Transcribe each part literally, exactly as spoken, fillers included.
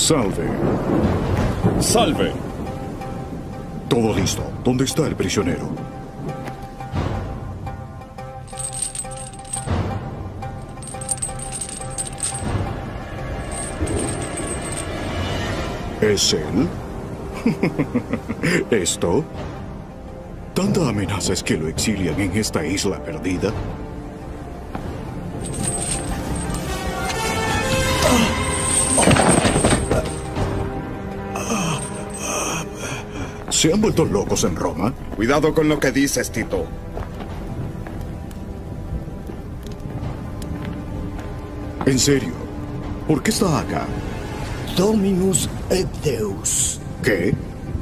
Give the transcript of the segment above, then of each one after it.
Salve. ¡Salve! Todo listo. ¿Dónde está el prisionero? ¿Es él? ¿Esto? ¿Tanta amenaza es que lo exilian en esta isla perdida? ¿Se han vuelto locos en Roma? Cuidado con lo que dices, Tito. En serio, ¿por qué está acá? Dominus et Deus. ¿Qué?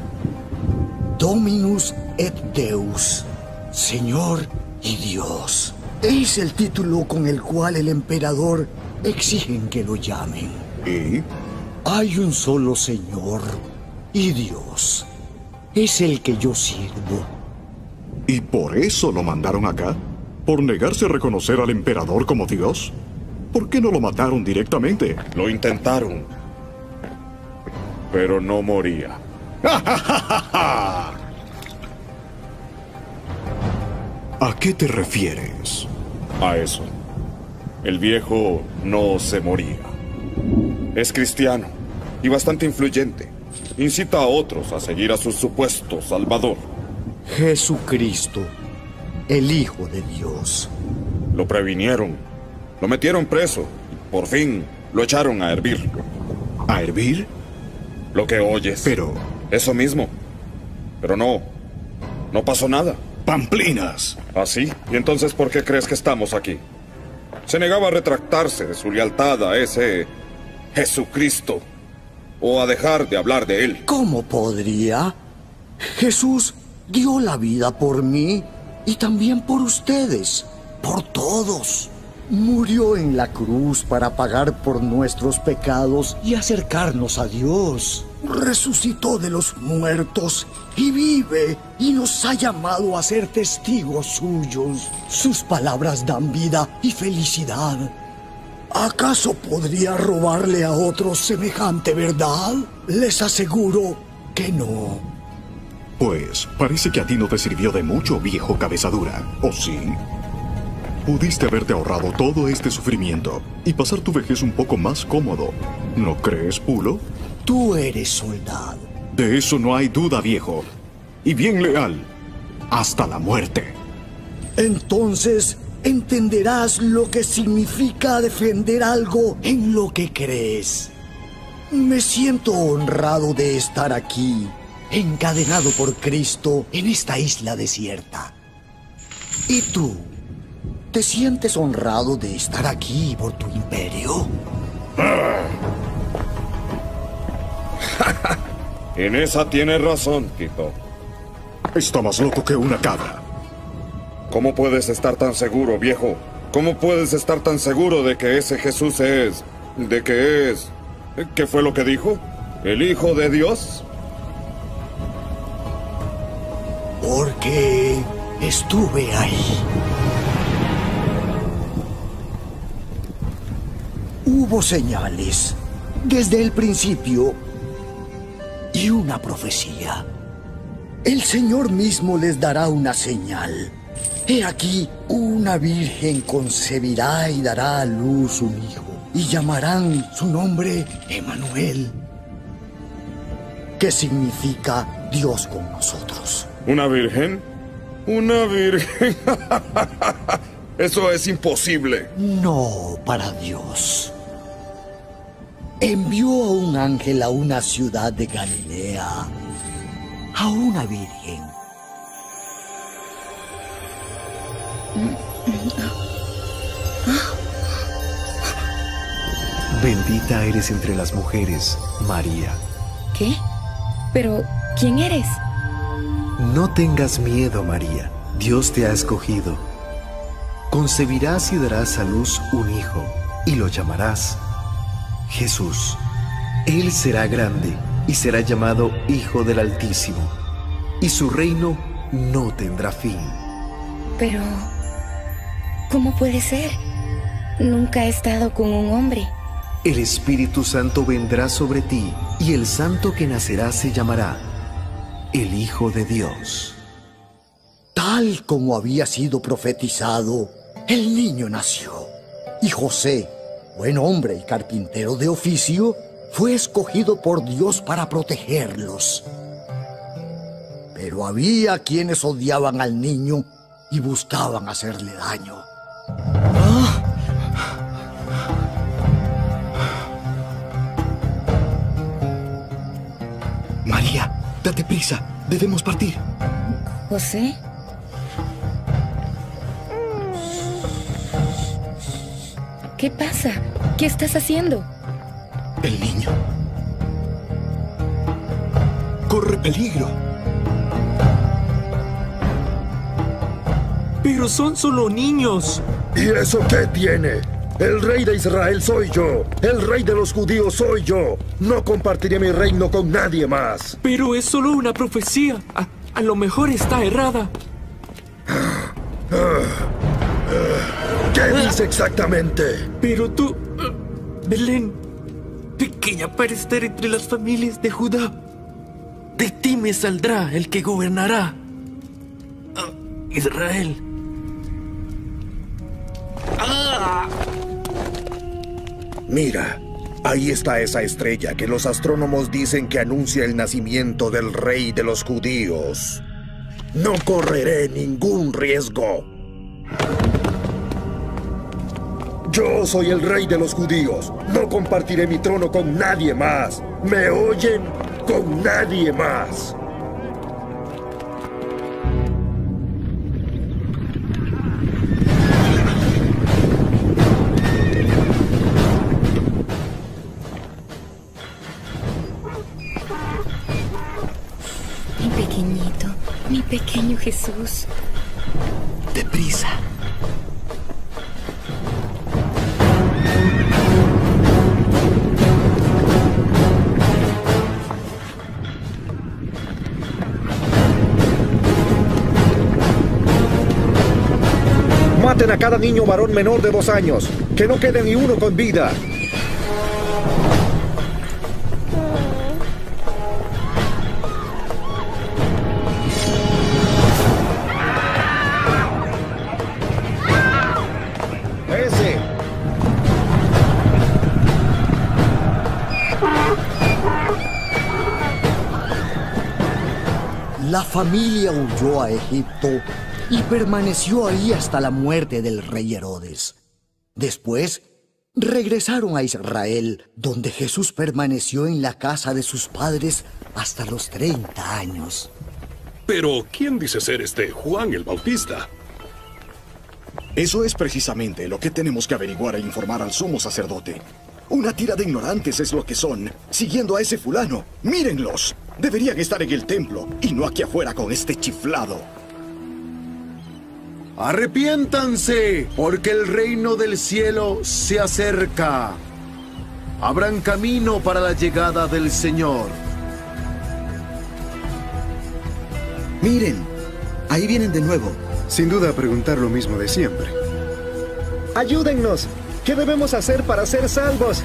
Dominus et Deus. Señor y Dios. Es el título con el cual el emperador exigen que lo llamen. ¿Y? Hay un solo Señor y Dios. Es el que yo sirvo. ¿Y por eso lo mandaron acá? ¿Por negarse a reconocer al emperador como Dios? ¿Por qué no lo mataron directamente? Lo intentaron, pero no moría. ¿A qué te refieres? A eso. El viejo no se moría. Es cristiano y bastante influyente. Incita a otros a seguir a su supuesto salvador. Jesucristo, el Hijo de Dios. Lo previnieron, lo metieron preso, por fin lo echaron a hervir. ¿A hervir? Lo que oyes. Pero... Eso mismo. Pero no, no pasó nada. ¡Pamplinas! ¿Ah, sí? ¿Y entonces por qué crees que estamos aquí? Se negaba a retractarse de su lealtad a ese Jesucristo. O a dejar de hablar de él. ¿Cómo podría? Jesús dio la vida por mí y también por ustedes, por todos. Murió en la cruz para pagar por nuestros pecados y acercarnos a Dios. Resucitó de los muertos y vive y nos ha llamado a ser testigos suyos. Sus palabras dan vida y felicidad. ¿Acaso podría robarle a otros semejante verdad? Les aseguro que no. Pues, parece que a ti no te sirvió de mucho, viejo cabezadura. ¿O sí? Pudiste haberte ahorrado todo este sufrimiento y pasar tu vejez un poco más cómodo. ¿No crees, Pulo? Tú eres soldado. De eso no hay duda, viejo. Y bien leal. Hasta la muerte. Entonces... entenderás lo que significa defender algo en lo que crees. Me siento honrado de estar aquí, encadenado por Cristo en esta isla desierta. ¿Y tú? ¿Te sientes honrado de estar aquí por tu imperio? En esa tienes razón, Tito. Está más loco que una cabra. ¿Cómo puedes estar tan seguro, viejo? ¿Cómo puedes estar tan seguro de que ese Jesús es... de que es... ¿qué fue lo que dijo? ¿El Hijo de Dios? Porque estuve ahí. Hubo señales desde el principio y una profecía. El Señor mismo les dará una señal. He aquí, una virgen concebirá y dará a luz un hijo, y llamarán su nombre Emmanuel, que significa Dios con nosotros. ¿Una virgen? ¿Una virgen? Eso es imposible. No para Dios. Envió a un ángel a una ciudad de Galilea, a una virgen. Bendita eres entre las mujeres, María. ¿Qué? Pero, ¿quién eres? No tengas miedo, María. Dios te ha escogido. Concebirás y darás a luz un hijo, y lo llamarás Jesús. Él será grande y será llamado Hijo del Altísimo, y su reino no tendrá fin. Pero... ¿cómo puede ser? Nunca he estado con un hombre. El Espíritu Santo vendrá sobre ti, y el santo que nacerá se llamará el Hijo de Dios. Tal como había sido profetizado, el niño nació. Y José, buen hombre y carpintero de oficio, fue escogido por Dios para protegerlos. Pero había quienes odiaban al niño y buscaban hacerle daño. ¿Ah? María, date prisa, debemos partir. ¿José? ¿Qué pasa? ¿Qué estás haciendo? El niño corre peligro. Pero son solo niños. ¿Y eso qué tiene? El rey de Israel soy yo. El rey de los judíos soy yo. No compartiré mi reino con nadie más. Pero es solo una profecía. A, a lo mejor está errada. ¿Qué dice exactamente? Pero tú, Belén, pequeña para estar entre las familias de Judá, de ti me saldrá el que gobernará a Israel. ¡Ah! Mira, ahí está esa estrella que los astrónomos dicen que anuncia el nacimiento del rey de los judíos. No correré ningún riesgo. Yo soy el rey de los judíos. No compartiré mi trono con nadie más. ¿Me oyen? Con nadie más. Mi pequeñito, mi pequeño Jesús. Deprisa. Maten a cada niño varón menor de dos años. Que no quede ni uno con vida. Ese. La familia huyó a Egipto y permaneció ahí hasta la muerte del rey Herodes. Después, regresaron a Israel, donde Jesús permaneció en la casa de sus padres hasta los treinta años. Pero, ¿quién dice ser este Juan el Bautista? Eso es precisamente lo que tenemos que averiguar e informar al sumo sacerdote. Una tira de ignorantes es lo que son, siguiendo a ese fulano. ¡Mírenlos! Deberían estar en el templo y no aquí afuera con este chiflado. Arrepiéntanse, porque el reino del cielo se acerca. Abran camino para la llegada del Señor. Miren, ahí vienen de nuevo. Sin duda preguntar lo mismo de siempre. Ayúdennos. ¿Qué debemos hacer para ser salvos?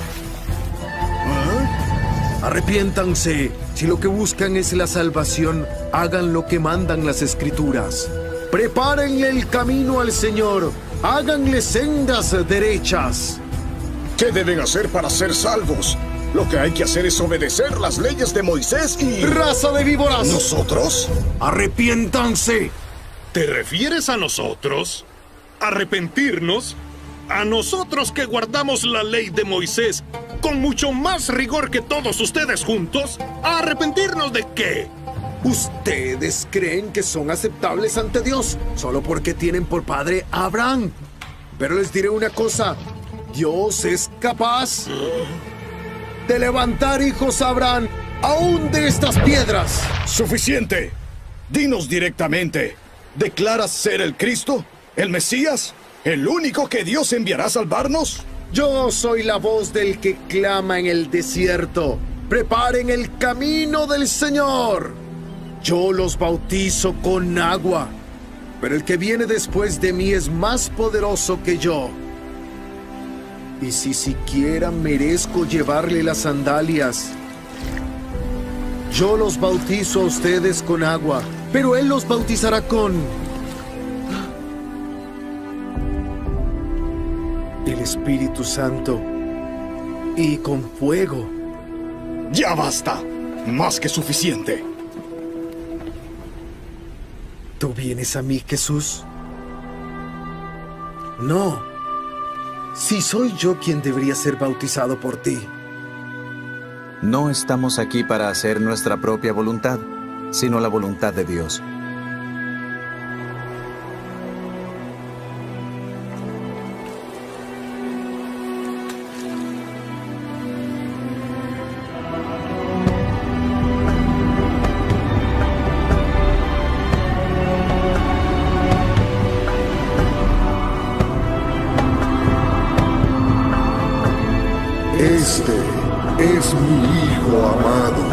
Arrepiéntanse. Si lo que buscan es la salvación, hagan lo que mandan las Escrituras. Prepárenle el camino al Señor. Háganle sendas derechas. ¿Qué deben hacer para ser salvos? Lo que hay que hacer es obedecer las leyes de Moisés y... ¡Raza de víboras! ¿Nosotros? ¡Arrepiéntanse! ¿Te refieres a nosotros? ¿Arrepentirnos? A nosotros que guardamos la ley de Moisés con mucho más rigor que todos ustedes juntos. ¿A arrepentirnos de qué? Ustedes creen que son aceptables ante Dios solo porque tienen por padre a Abraham. Pero les diré una cosa. Dios es capaz de levantar hijos a Abraham aún de estas piedras. ¡Suficiente! Dinos directamente. ¿Declaras ser el Cristo? ¿El Mesías? ¿El único que Dios enviará a salvarnos? Yo soy la voz del que clama en el desierto. Preparen el camino del Señor. Yo los bautizo con agua, pero el que viene después de mí es más poderoso que yo. Y si siquiera merezco llevarle las sandalias. Yo los bautizo a ustedes con agua, pero Él los bautizará con el Espíritu Santo y con fuego. ¡Ya basta! Más que suficiente. ¿Tú vienes a mí, Jesús? No. Si soy yo quien debería ser bautizado por ti. No estamos aquí para hacer nuestra propia voluntad, sino la voluntad de Dios. Este es mi Hijo amado.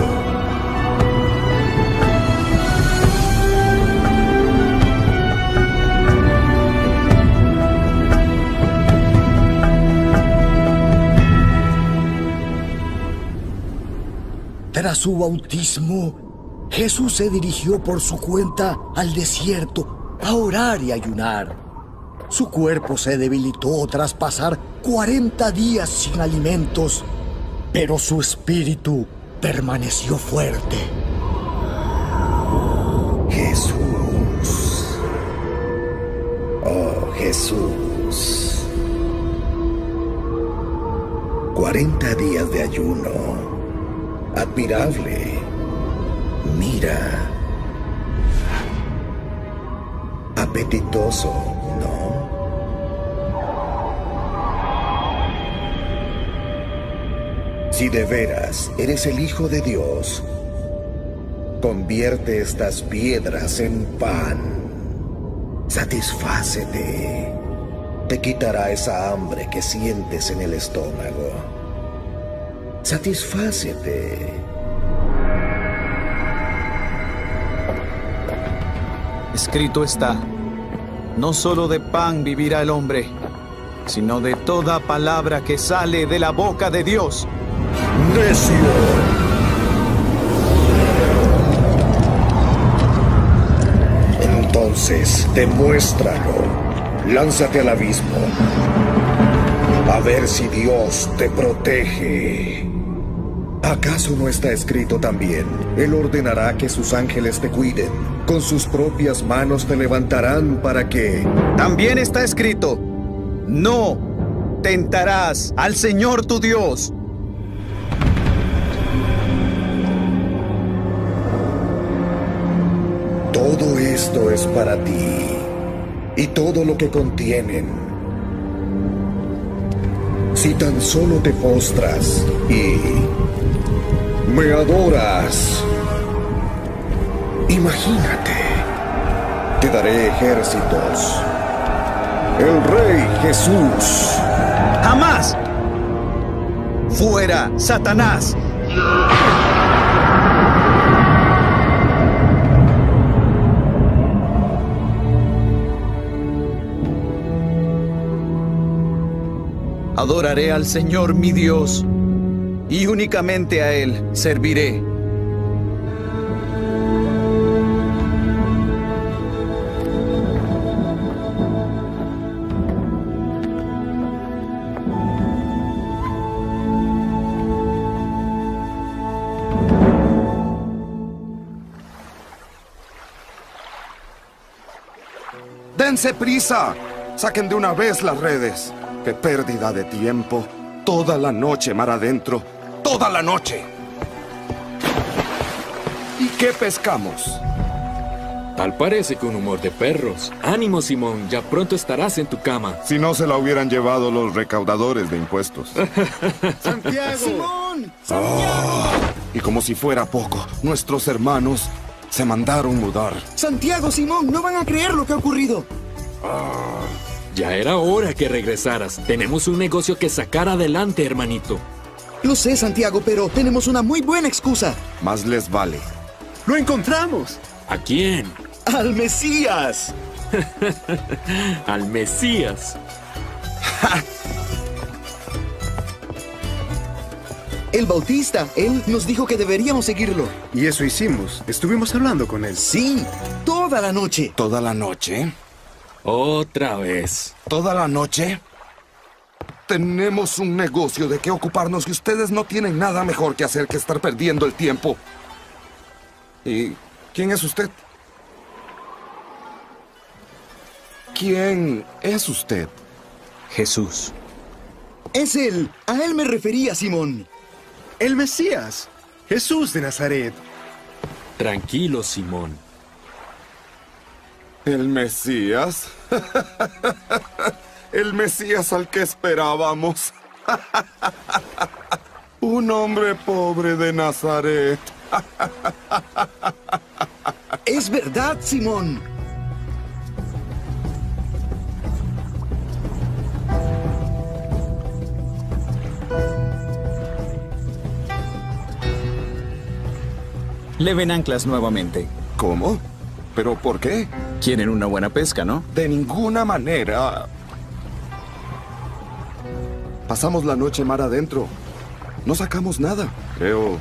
Tras su bautismo, Jesús se dirigió por su cuenta al desierto a orar y ayunar. Su cuerpo se debilitó tras pasar cuarenta días sin alimentos, pero su espíritu permaneció fuerte. Jesús. Oh, Jesús. Cuarenta días de ayuno. Admirable. Mira. Apetitoso, ¿no? Si de veras eres el Hijo de Dios, convierte estas piedras en pan. Satisfácete. Te quitará esa hambre que sientes en el estómago. Satisfácete. Escrito está, no solo de pan vivirá el hombre, sino de toda palabra que sale de la boca de Dios. ¡Necio! Entonces, demuéstralo. Lánzate al abismo. A ver si Dios te protege. ¿Acaso no está escrito también? Él ordenará que sus ángeles te cuiden. Con sus propias manos te levantarán para que... También está escrito, no tentarás al Señor tu Dios. Todo esto es para ti y todo lo que contienen. Si tan solo te postras y me adoras, imagínate, te daré ejércitos. El Rey Jesús. ¡Jamás! ¡Fuera, Satanás! Adoraré al Señor mi Dios, y únicamente a Él serviré. ¡Dense prisa! ¡Saquen de una vez las redes! ¡Qué pérdida de tiempo! Toda la noche mar adentro. ¡Toda la noche! ¿Y qué pescamos? Tal parece que un humor de perros. Ánimo, Simón, ya pronto estarás en tu cama. Si no se la hubieran llevado los recaudadores de impuestos. ¡Santiago! ¡Simón! ¡Santiago! Oh, y como si fuera poco, nuestros hermanos se mandaron mudar. ¡Santiago, Simón! ¡No van a creer lo que ha ocurrido! Ah, ya era hora que regresaras. Tenemos un negocio que sacar adelante, hermanito. Lo sé, Santiago, pero tenemos una muy buena excusa. Más les vale. ¡Lo encontramos! ¿A quién? ¡Al Mesías! Al Mesías. El Bautista. Él nos dijo que deberíamos seguirlo. Y eso hicimos. Estuvimos hablando con él. Sí, toda la noche. ¿Toda la noche? Otra vez. ¿Toda la noche? Tenemos un negocio de qué ocuparnos y ustedes no tienen nada mejor que hacer que estar perdiendo el tiempo. ¿Y quién es usted? ¿Quién es usted? Jesús. Es él. A él me refería, Simón. El Mesías. Jesús de Nazaret. Tranquilo, Simón. ¿El Mesías? El Mesías al que esperábamos. Un hombre pobre de Nazaret. Es verdad, Simón. Leven anclas nuevamente. ¿Cómo? ¿Pero por qué? Quieren una buena pesca, ¿no? De ninguna manera. Pasamos la noche mar adentro. No sacamos nada. Creo...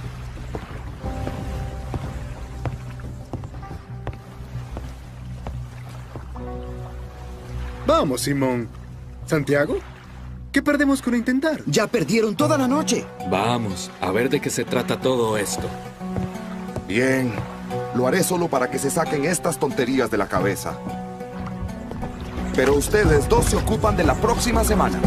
Vamos, Simón. ¿Santiago? ¿Qué perdemos con intentar? Ya perdieron toda la noche. Vamos, a ver de qué se trata todo esto. Bien. Lo haré solo para que se saquen estas tonterías de la cabeza. Pero ustedes dos se ocupan de la próxima semana.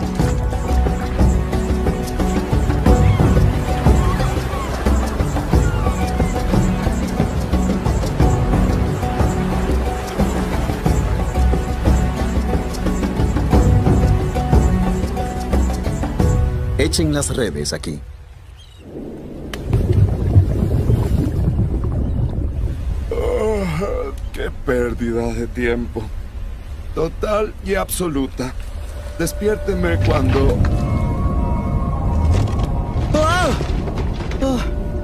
Echen las redes aquí. Oh, ¡qué pérdida de tiempo! Total y absoluta. Despiértenme cuando... ¡Ah! ¡Ah!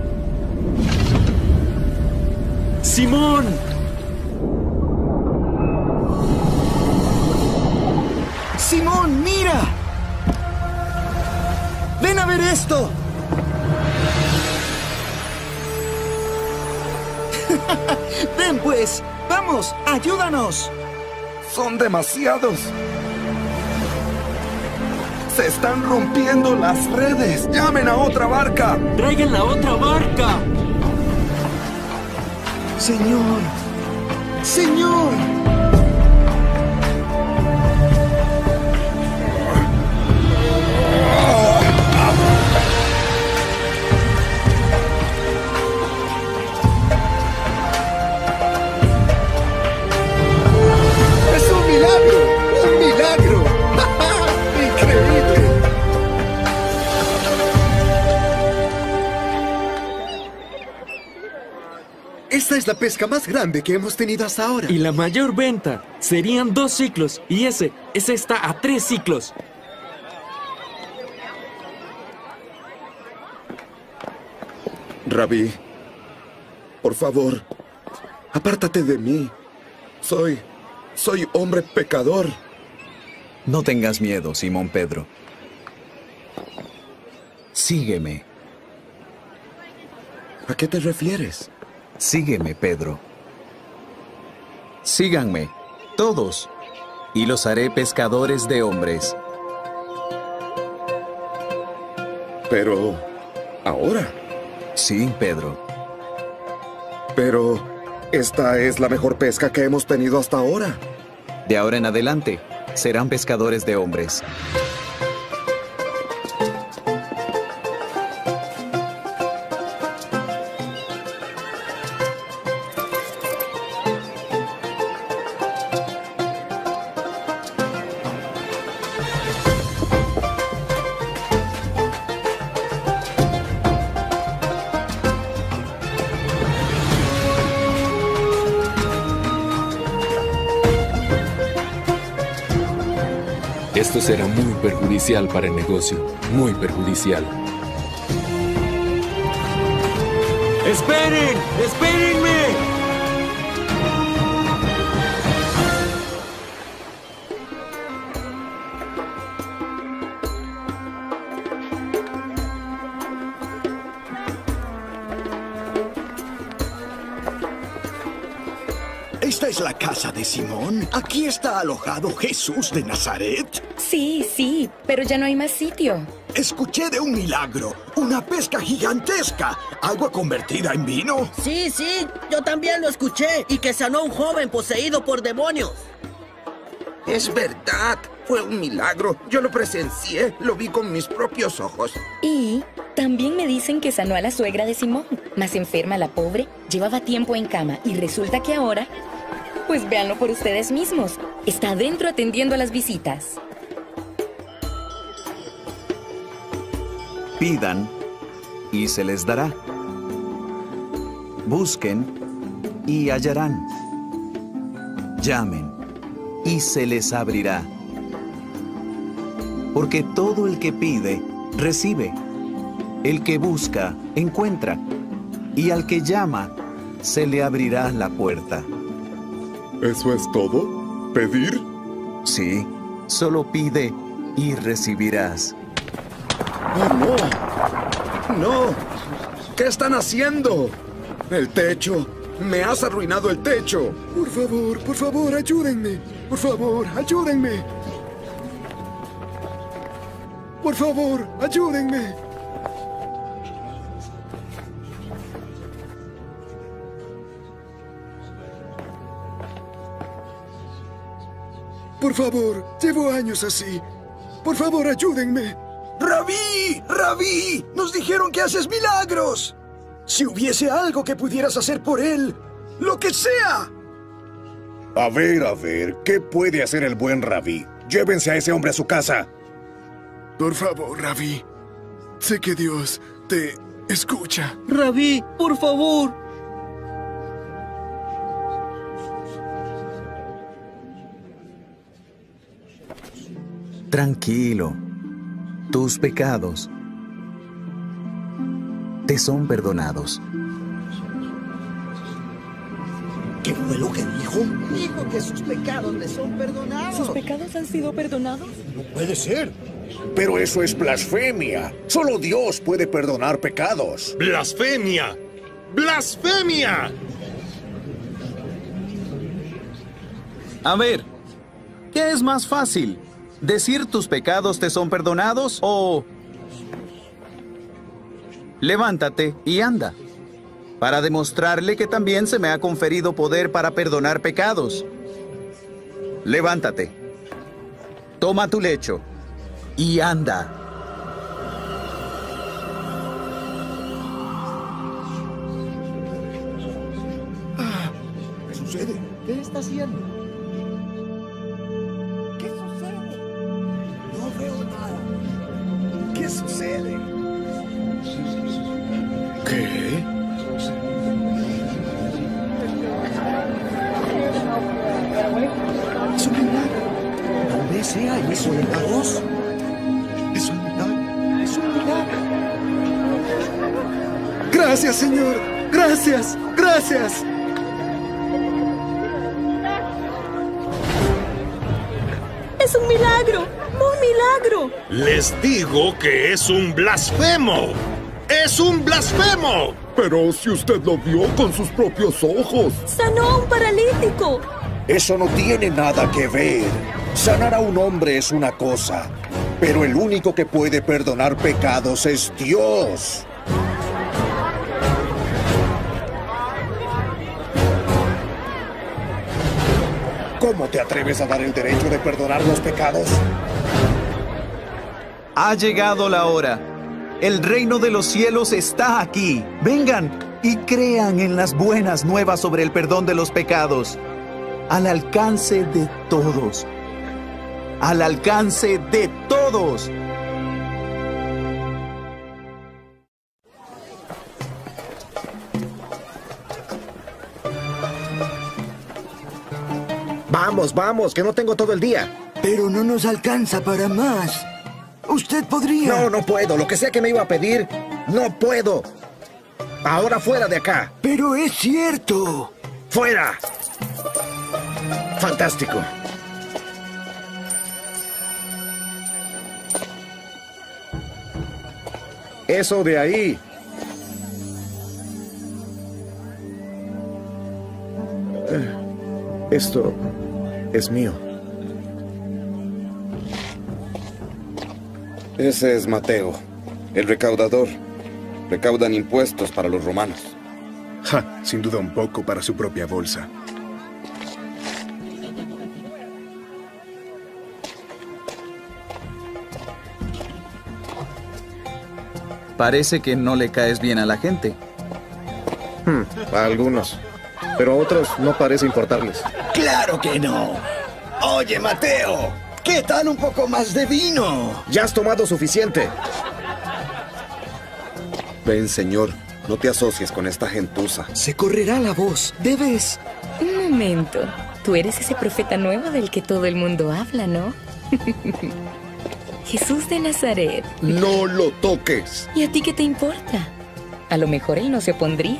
¡Simón! ¡Simón, mira! ¡Ven a ver esto! ¡Ven pues! ¡Vamos! ¡Ayúdanos! Son demasiados. Se están rompiendo las redes. ¡Llamen a otra barca! ¡Traigan la otra barca! Señor. Señor. Esta es la pesca más grande que hemos tenido hasta ahora. Y la mayor venta. Serían dos ciclos. Y ese, ese está a tres ciclos. Rabí, por favor, apártate de mí. Soy... soy hombre pecador. No tengas miedo, Simón Pedro. Sígueme. ¿A qué te refieres? Sígueme, Pedro. Síganme, todos, y los haré pescadores de hombres. Pero... ¿ahora? Sí, Pedro. Pero... esta es la mejor pesca que hemos tenido hasta ahora. De ahora en adelante, serán pescadores de hombres. Esto será muy perjudicial para el negocio. Muy perjudicial. ¡Esperen! ¡Espérenme! ¿Esta es la casa de Simón? ¿Aquí está alojado Jesús de Nazaret? Sí, sí, pero ya no hay más sitio. Escuché de un milagro, una pesca gigantesca, agua convertida en vino. Sí, sí, yo también lo escuché, y que sanó a un joven poseído por demonios. Es verdad, fue un milagro. Yo lo presencié, lo vi con mis propios ojos. Y también me dicen que sanó a la suegra de Simón. Más enferma la pobre, llevaba tiempo en cama y resulta que ahora... Pues véanlo por ustedes mismos. Está adentro atendiendo a las visitas. Pidan y se les dará. Busquen y hallarán. Llamen y se les abrirá. Porque todo el que pide, recibe. El que busca, encuentra. Y al que llama, se le abrirá la puerta. ¿Eso es todo? ¿Pedir? Sí, solo pide y recibirás. ¡Oh, no! ¡No! ¿Qué están haciendo? El techo. Me has arruinado el techo. Por favor, por favor, ayúdenme. Por favor, ayúdenme. Por favor, ayúdenme. Por favor, llevo años así. Por favor, ayúdenme. ¡Rabí! ¡Rabí! ¡Nos dijeron que haces milagros! Si hubiese algo que pudieras hacer por él, ¡lo que sea! A ver, a ver, ¿qué puede hacer el buen Rabí? Llévense a ese hombre a su casa. Por favor, Rabí. Sé que Dios te escucha. Rabí, por favor. Tranquilo. Tus pecados te son perdonados. ¿Qué fue lo que dijo? Dijo que sus pecados le son perdonados. ¿Sus pecados han sido perdonados? No puede ser. Pero eso es blasfemia. Solo Dios puede perdonar pecados. ¡Blasfemia! ¡Blasfemia! A ver, ¿qué es más fácil? ¿Decir tus pecados te son perdonados o levántate y anda? Para demostrarle que también se me ha conferido poder para perdonar pecados. Levántate, toma tu lecho y anda. Ah, ¿qué sucede? ¿Qué está haciendo? ¿Qué sucede? No veo nada. ¿Qué sucede? ¿Qué? Es un milagro. Tal vez sea eso de la voz. Es un milagro. Es un milagro. Gracias, Señor. Gracias. Gracias. ¡Es un milagro! ¡Un milagro! Les digo que es un blasfemo. ¡Es un blasfemo! Pero si usted lo vio con sus propios ojos. ¡Sanó a un paralítico! Eso no tiene nada que ver. Sanar a un hombre es una cosa, pero el único que puede perdonar pecados es Dios. ¿Cómo te atreves a dar el derecho de perdonar los pecados? Ha llegado la hora. El reino de los cielos está aquí. Vengan y crean en las buenas nuevas sobre el perdón de los pecados. Al alcance de todos. Al alcance de todos. Vamos, vamos, que no tengo todo el día. Pero no nos alcanza para más. Usted podría... No, no puedo. Lo que sea que me iba a pedir, no puedo. Ahora fuera de acá. Pero es cierto. ¡Fuera! Fantástico. Eso de ahí. Esto es mío. Ese es Mateo, el recaudador. Recaudan impuestos para los romanos. Ja, sin duda un poco para su propia bolsa. Parece que no le caes bien a la gente. Hmm, a algunos. Pero a otros no parece importarles. ¡Claro que no! Oye, Mateo, ¿qué tal un poco más de vino? Ya has tomado suficiente. Ven, señor, no te asocies con esta gentuza. Se correrá la voz. Debes... Un momento. Tú eres ese profeta nuevo del que todo el mundo habla, ¿no? Jesús de Nazaret. No lo toques. ¿Y a ti qué te importa? A lo mejor él no se opondría.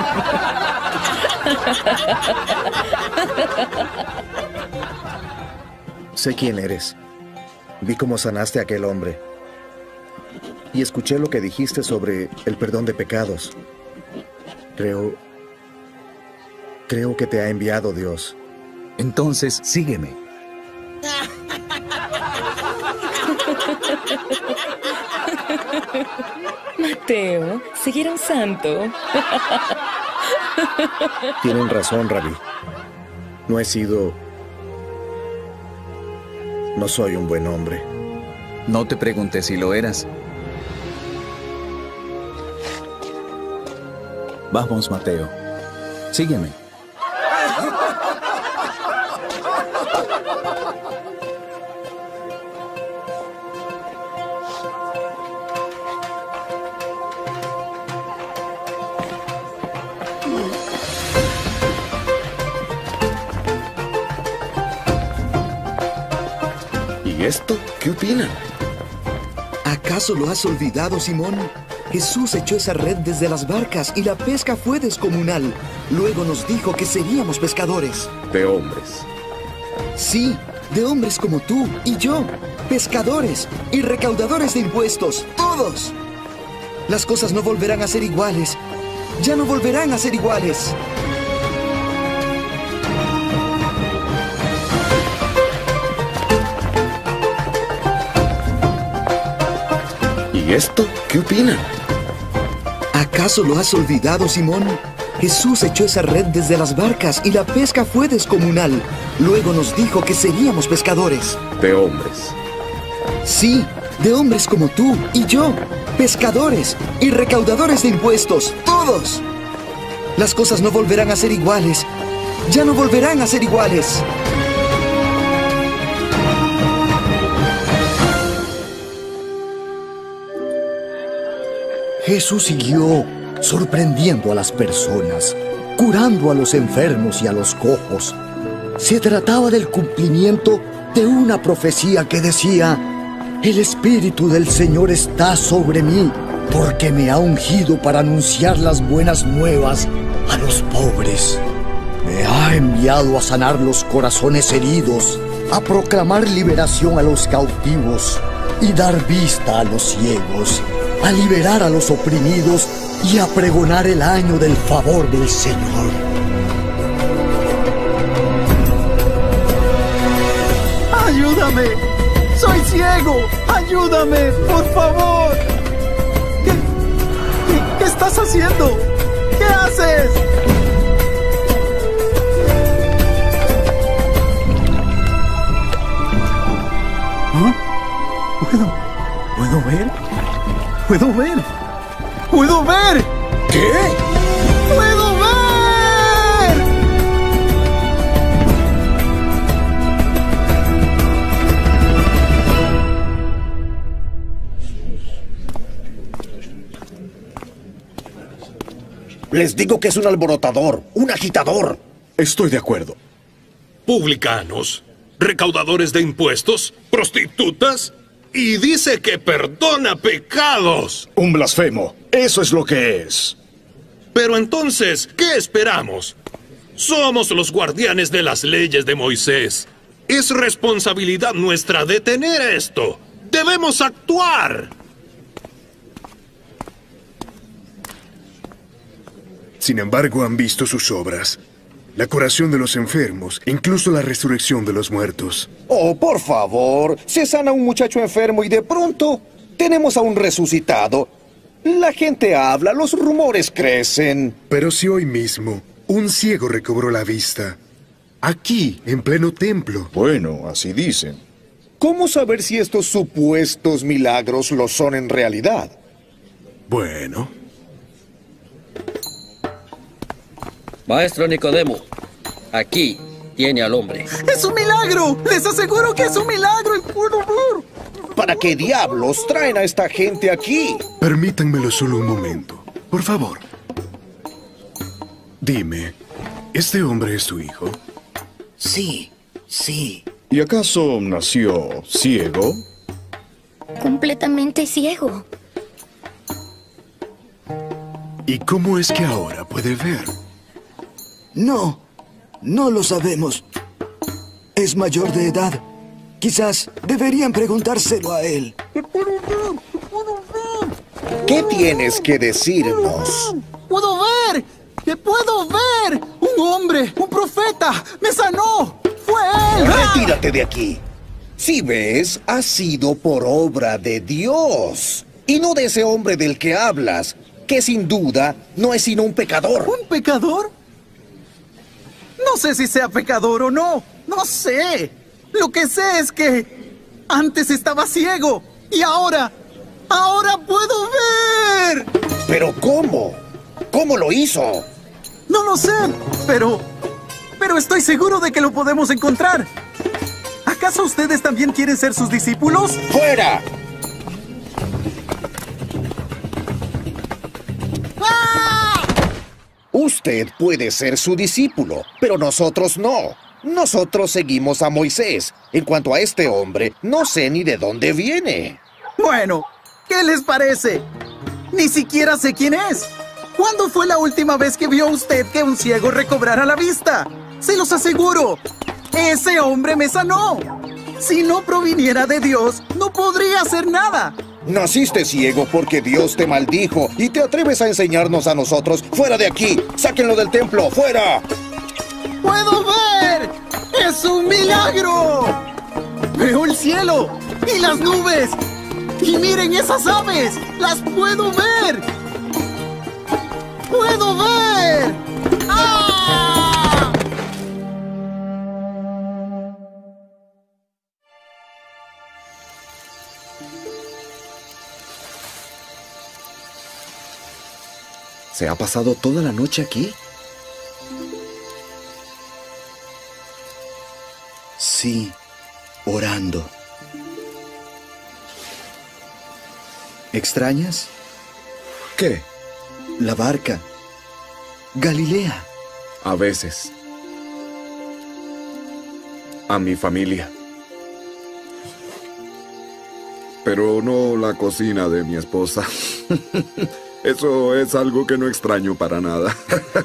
Sé quién eres. Vi cómo sanaste a aquel hombre. Y escuché lo que dijiste sobre el perdón de pecados. Creo... Creo que te ha enviado Dios. Entonces, sígueme. Mateo, seguir a un santo. Tienen razón, Rabí. No he sido... No soy un buen hombre. No te pregunté si lo eras. Vamos, Mateo. Sígueme. ¿Y esto? ¿Qué opinan? ¿Acaso lo has olvidado, Simón? Jesús echó esa red desde las barcas y la pesca fue descomunal. Luego nos dijo que seríamos pescadores. De hombres. Sí, de hombres como tú y yo. Pescadores y recaudadores de impuestos. ¡Todos! Las cosas no volverán a ser iguales. Ya no volverán a ser iguales. ¿Y esto? ¿Qué opinan? ¿Acaso lo has olvidado, Simón? Jesús echó esa red desde las barcas y la pesca fue descomunal. Luego nos dijo que seríamos pescadores. De hombres. Sí, de hombres como tú y yo. Pescadores y recaudadores de impuestos. ¡Todos! Las cosas no volverán a ser iguales. Ya no volverán a ser iguales. Jesús siguió sorprendiendo a las personas, curando a los enfermos y a los cojos. Se trataba del cumplimiento de una profecía que decía: el Espíritu del Señor está sobre mí, porque me ha ungido para anunciar las buenas nuevas a los pobres. Me ha enviado a sanar los corazones heridos, a proclamar liberación a los cautivos y dar vista a los ciegos, a liberar a los oprimidos y a pregonar el año del favor del Señor. ¡Ayúdame! ¡Soy ciego! ¡Ayúdame! ¡Por favor! ¿Qué, qué, qué estás haciendo? ¿Qué haces? ¿Ah? ¿Puedo? ¿Puedo ver? ¡Puedo ver! ¡Puedo ver! ¿Qué? ¡Puedo ver! Les digo que es un alborotador, un agitador. Estoy de acuerdo. Publicanos, recaudadores de impuestos, prostitutas, y dice que perdona pecados. Un blasfemo. Eso es lo que es. Pero entonces, ¿qué esperamos? Somos los guardianes de las leyes de Moisés. Es responsabilidad nuestra detener esto. Debemos actuar. Sin embargo, han visto sus obras. la curación de los enfermos, incluso la resurrección de los muertos. Oh, por favor, se sana un muchacho enfermo y de pronto tenemos a un resucitado. La gente habla, los rumores crecen. Pero si hoy mismo un ciego recobró la vista, aquí, en pleno templo. Bueno, así dicen. ¿Cómo saber si estos supuestos milagros lo son en realidad? Bueno. Maestro Nicodemo, aquí tiene al hombre. ¡Es un milagro! ¡Les aseguro que es un milagro! ¡Puedo ver! ¿Para qué diablos traen a esta gente aquí? Permítanmelo solo un momento, por favor. Dime, ¿este hombre es tu hijo? Sí, sí. ¿Y acaso nació ciego? Completamente ciego. ¿Y cómo es que ahora puede ver? No, no lo sabemos. Es mayor de edad. Quizás deberían preguntárselo a él. ¿Qué tienes que decirnos? ¡Puedo ver! ¡Te puedo ver! ¡Un hombre! ¡Un profeta! ¡Me sanó! ¡Fue él! ¡Retírate de aquí! Si ves, ha sido por obra de Dios. Y no de ese hombre del que hablas, que sin duda no es sino un pecador. ¿Un pecador? No sé si sea pecador o no. No sé. Lo que sé es que antes estaba ciego y ahora, ahora puedo ver. ¿Pero cómo? ¿Cómo lo hizo? No lo sé, pero... pero estoy seguro de que lo podemos encontrar. ¿Acaso ustedes también quieren ser sus discípulos? ¡Fuera! ¡Ah! Usted puede ser su discípulo, pero nosotros no. Nosotros seguimos a Moisés. En cuanto a este hombre, no sé ni de dónde viene. Bueno, ¿qué les parece? Ni siquiera sé quién es. ¿Cuándo fue la última vez que vio usted que un ciego recobrara la vista? Se los aseguro, ese hombre me sanó. Si no proviniera de Dios, no podría hacer nada. Naciste ciego porque Dios te maldijo y te atreves a enseñarnos a nosotros. ¡Fuera de aquí! ¡Sáquenlo del templo! ¡Fuera! ¡Puedo ver! ¡Es un milagro! Veo el cielo y las nubes. Y miren esas aves. ¡Las puedo ver! ¡Puedo ver! ¡Ah! ¿Se ha pasado toda la noche aquí? Sí, orando. ¿Extrañas? ¿Qué? La barca. Galilea. A veces. A mi familia. Pero no la cocina de mi esposa. Eso es algo que no extraño para nada.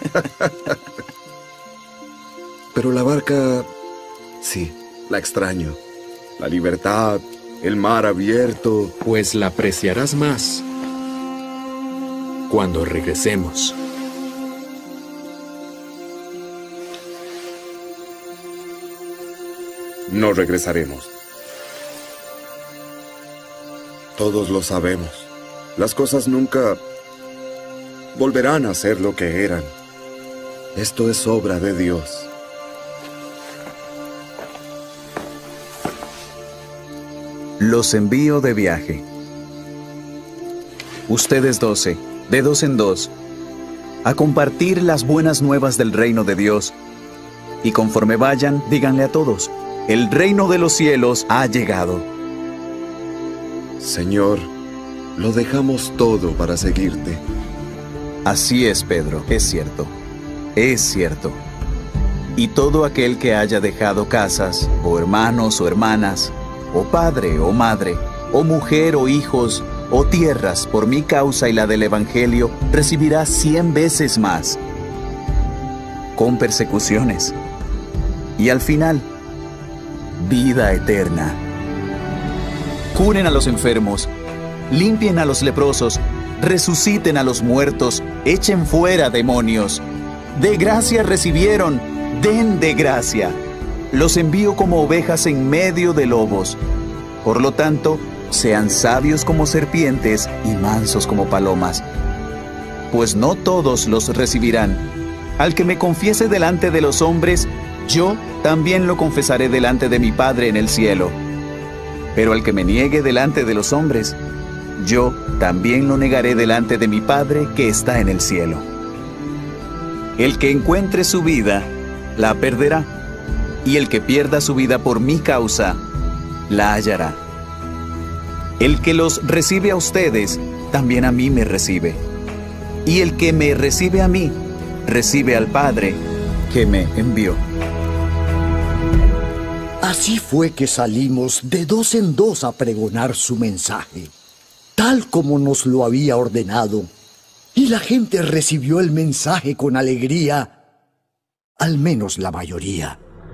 Pero la barca, sí, la extraño. La libertad, el mar abierto. Pues la apreciarás más cuando regresemos. No regresaremos. Todos lo sabemos. Las cosas nunca volverán a ser lo que eran. Esto es obra de Dios. Los envío de viaje. Ustedes doce, de dos en dos, a compartir las buenas nuevas del reino de Dios. Y conforme vayan, díganle a todos, el reino de los cielos ha llegado. Señor, lo dejamos todo para seguirte. Así es, Pedro, es cierto, es cierto. Y todo aquel que haya dejado casas, o hermanos o hermanas, o padre o madre, o mujer o hijos, o tierras por mi causa y la del Evangelio, recibirá cien veces más, con persecuciones. Y al final, vida eterna. Curen a los enfermos, limpien a los leprosos, resuciten a los muertos, echen fuera demonios. De gracia recibieron, den de gracia. Los envío como ovejas en medio de lobos. Por lo tanto, sean sabios como serpientes y mansos como palomas. Pues no todos los recibirán. Al que me confiese delante de los hombres, yo también lo confesaré delante de mi Padre en el cielo. Pero al que me niegue delante de los hombres, yo también lo negaré delante de mi Padre que está en el cielo. El que encuentre su vida, la perderá. Y el que pierda su vida por mi causa, la hallará. El que los recibe a ustedes, también a mí me recibe. Y el que me recibe a mí, recibe al Padre que me envió. Así fue que salimos de dos en dos a pregonar su mensaje, tal como nos lo había ordenado. Y la gente recibió el mensaje con alegría, al menos la mayoría.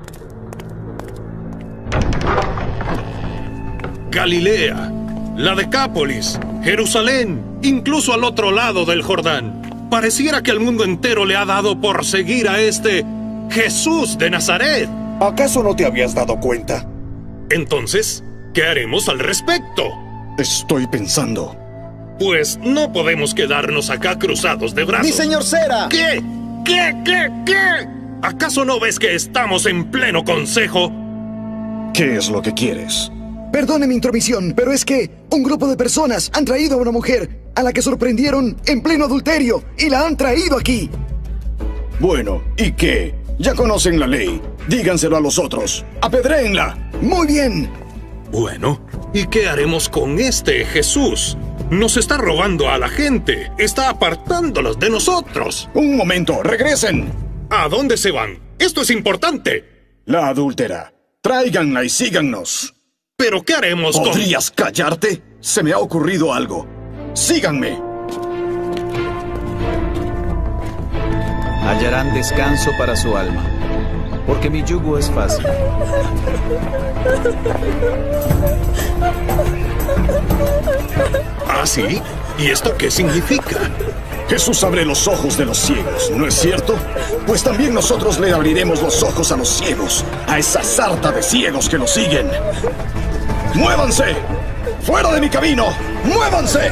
Galilea, la Decápolis, Jerusalén, incluso al otro lado del Jordán. Pareciera que el mundo entero le ha dado por seguir a este Jesús de Nazaret. ¿Acaso no te habías dado cuenta? Entonces, ¿qué haremos al respecto? Estoy pensando. Pues no podemos quedarnos acá cruzados de brazos. ¡Mi señor Cera! ¿Qué? ¿Qué? ¿Qué? ¿Qué? ¿Acaso no ves que estamos en pleno consejo? ¿Qué es lo que quieres? Perdone mi intromisión, pero es que un grupo de personas han traído a una mujer a la que sorprendieron en pleno adulterio y la han traído aquí. Bueno, ¿y qué? Ya conocen la ley. Díganselo a los otros. ¡Apedréenla! Muy bien. Bueno, ¿y qué haremos con este Jesús? Nos está robando a la gente. Está apartándolos de nosotros. Un momento, regresen. ¿A dónde se van? Esto es importante. La adúltera. Tráiganla y síganos. ¿Pero qué haremos con...? ¿Podrías callarte? Se me ha ocurrido algo. ¡Síganme! Hallarán descanso para su alma, porque mi yugo es fácil. ¿Ah, sí? ¿Y esto qué significa? Jesús abre los ojos de los ciegos, ¿no es cierto? Pues también nosotros le abriremos los ojos a los ciegos, a esa sarta de ciegos que nos siguen. ¡Muévanse! ¡Fuera de mi camino! ¡Muévanse!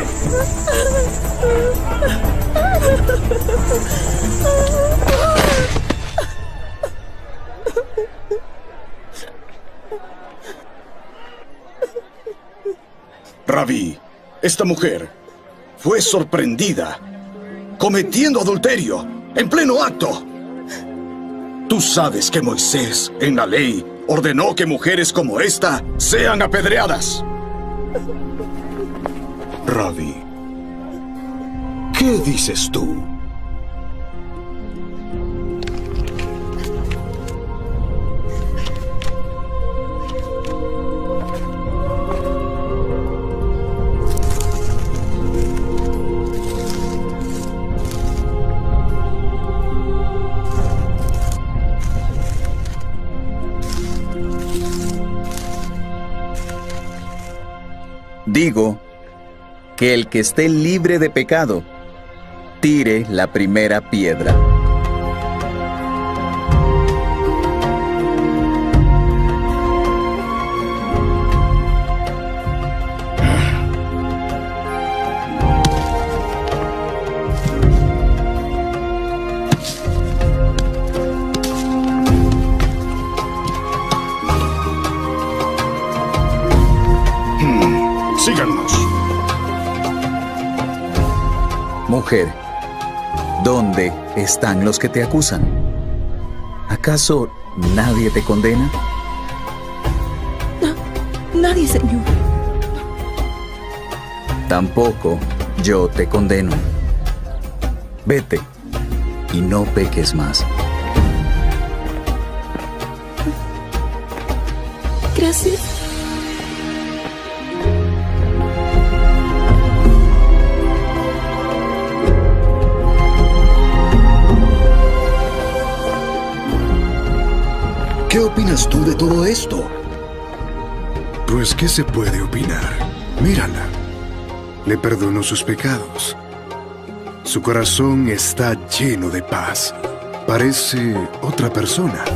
Rabí, esta mujer fue sorprendida cometiendo adulterio en pleno acto. Tú sabes que Moisés, en la ley, ordenó que mujeres como esta sean apedreadas. Rabí, ¿qué dices tú? Digo que el que esté libre de pecado, tire la primera piedra. Síganos. Mujer, ¿dónde están los que te acusan? ¿Acaso nadie te condena? No, nadie, Señor. Tampoco yo te condeno. Vete y no peques más. Gracias. ¿Qué opinas tú de todo esto? Pues, ¿qué se puede opinar? Mírala. Le perdonó sus pecados. Su corazón está lleno de paz. Parece otra persona.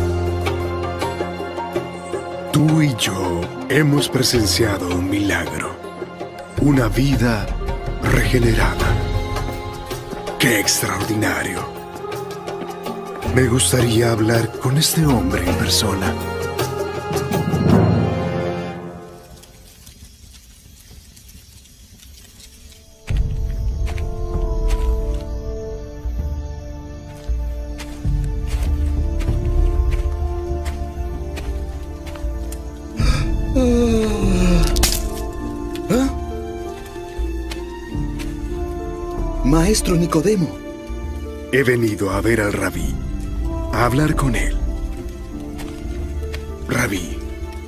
Tú y yo hemos presenciado un milagro. Una vida regenerada. ¡Qué extraordinario! Me gustaría hablar con este hombre en persona. Maestro Nicodemo. He venido a ver al rabí, a hablar con él. Rabí.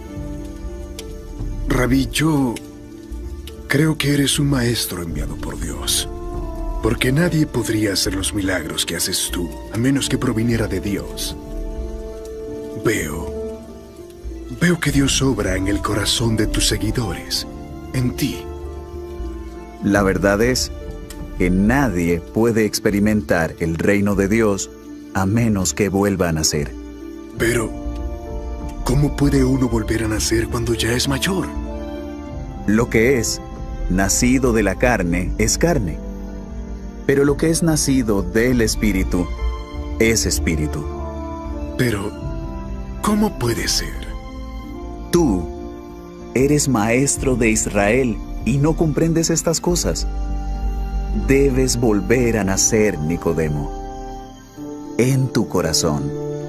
Rabí, yo creo que eres un maestro enviado por Dios. Porque nadie podría hacer los milagros que haces tú, a menos que proviniera de Dios. Veo, veo que Dios obra en el corazón de tus seguidores, en ti. La verdad es que nadie puede experimentar el reino de Dios a menos que vuelva a nacer. Pero, ¿cómo puede uno volver a nacer cuando ya es mayor? Lo que es nacido de la carne es carne, pero lo que es nacido del Espíritu es Espíritu. Pero, ¿cómo puede ser? Tú eres maestro de Israel y no comprendes estas cosas. Debes volver a nacer, Nicodemo, en tu corazón.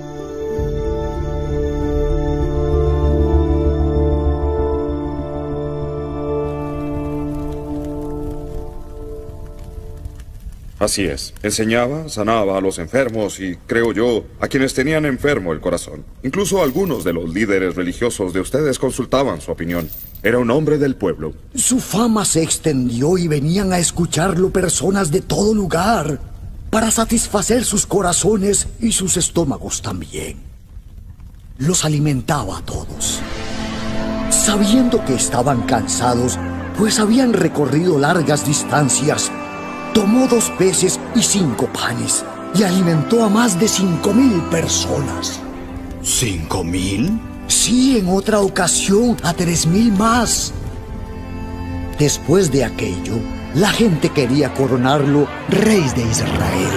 Así es. Enseñaba, sanaba a los enfermos y, creo yo, a quienes tenían enfermo el corazón. Incluso algunos de los líderes religiosos de ustedes consultaban su opinión. Era un hombre del pueblo. Su fama se extendió y venían a escucharlo personas de todo lugar para satisfacer sus corazones y sus estómagos también. Los alimentaba a todos. Sabiendo que estaban cansados, pues habían recorrido largas distancias, tomó dos peces y cinco panes y alimentó a más de cinco mil personas. ¿Cinco mil? Sí, en otra ocasión a tres mil más. Después de aquello, la gente quería coronarlo rey de Israel.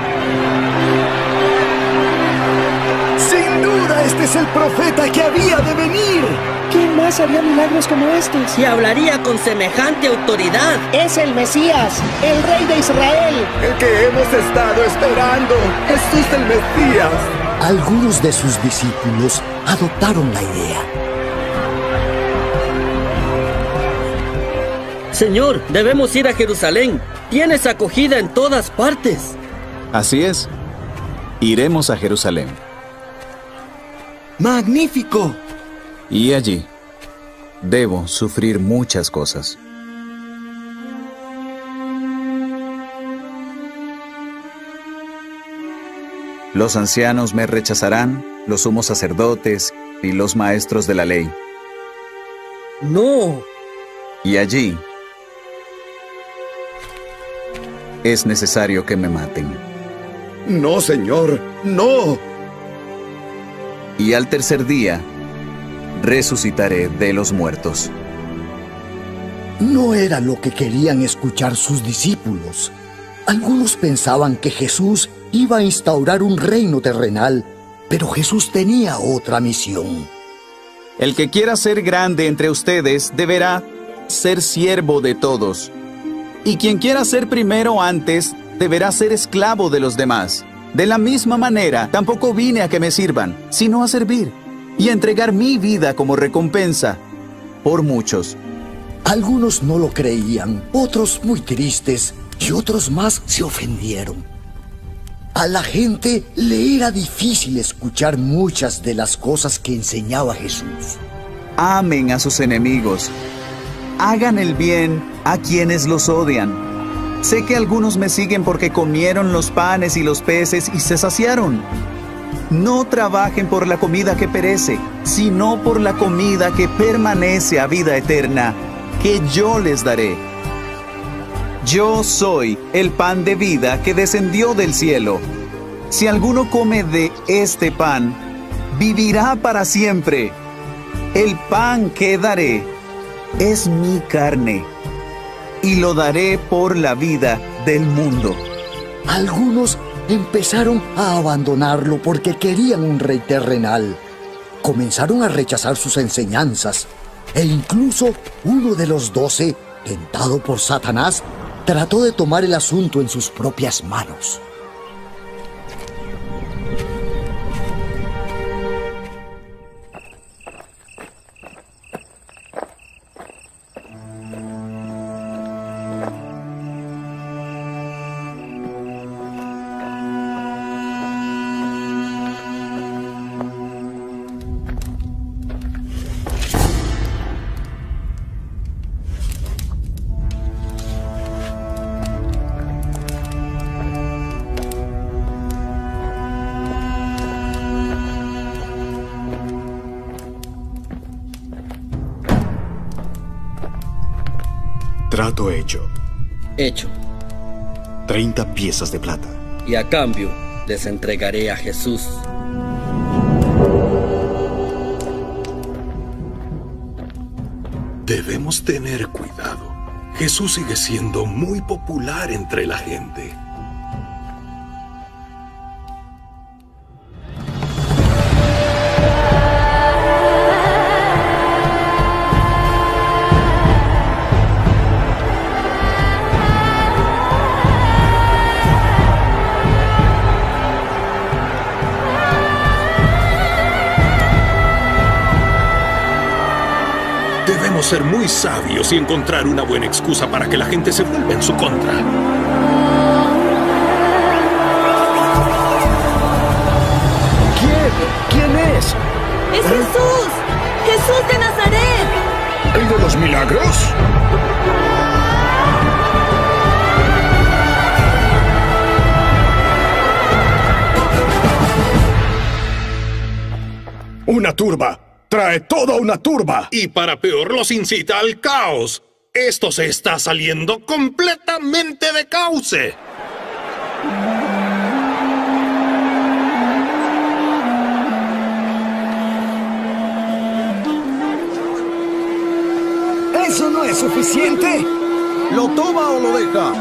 Sin duda, este es el profeta que había de venir. ¿Quién más haría milagros como estos? Y hablaría con semejante autoridad. Es el Mesías, el Rey de Israel. El que hemos estado esperando. Jesús el Mesías. Algunos de sus discípulos adoptaron la idea. Señor, debemos ir a Jerusalén. Tienes acogida en todas partes. Así es. Iremos a Jerusalén. ¡Magnífico! Y allí debo sufrir muchas cosas. Los ancianos me rechazarán, los sumos sacerdotes y los maestros de la ley. ¡No! Y allí es necesario que me maten. No, Señor, no. Y al tercer día resucitaré de los muertos. No era lo que querían escuchar sus discípulos. Algunos pensaban que Jesús iba a instaurar un reino terrenal, pero Jesús tenía otra misión. El que quiera ser grande entre ustedes deberá ser siervo de todos. Y quien quiera ser primero antes deberá ser esclavo de los demás. De la misma manera, tampoco vine a que me sirvan, sino a servir y a entregar mi vida como recompensa por muchos. Algunos no lo creían, otros muy tristes y otros más se ofendieron. A la gente le era difícil escuchar muchas de las cosas que enseñaba Jesús. Amen a sus enemigos. Hagan el bien a quienes los odian. Sé que algunos me siguen porque comieron los panes y los peces y se saciaron. No trabajen por la comida que perece, sino por la comida que permanece a vida eterna, que yo les daré. Yo soy el pan de vida que descendió del cielo. Si alguno come de este pan, vivirá para siempre. El pan que daré es mi carne, y lo daré por la vida del mundo. Algunos empezaron a abandonarlo porque querían un rey terrenal. Comenzaron a rechazar sus enseñanzas. E incluso uno de los doce, tentado por Satanás, trató de tomar el asunto en sus propias manos. Trato hecho. Hecho. Treinta piezas de plata. Y a cambio, les entregaré a Jesús. Debemos tener cuidado. Jesús sigue siendo muy popular entre la gente. Debemos ser muy sabios y encontrar una buena excusa para que la gente se vuelva en su contra. ¿Quién? ¿Quién es? ¡Es Jesús! ¡Jesús de Nazaret! ¿El de los milagros? Una turba. Trae toda una turba. Y para peor, los incita al caos. Esto se está saliendo completamente de cauce. ¿Eso no es suficiente? ¿Lo toma o lo deja?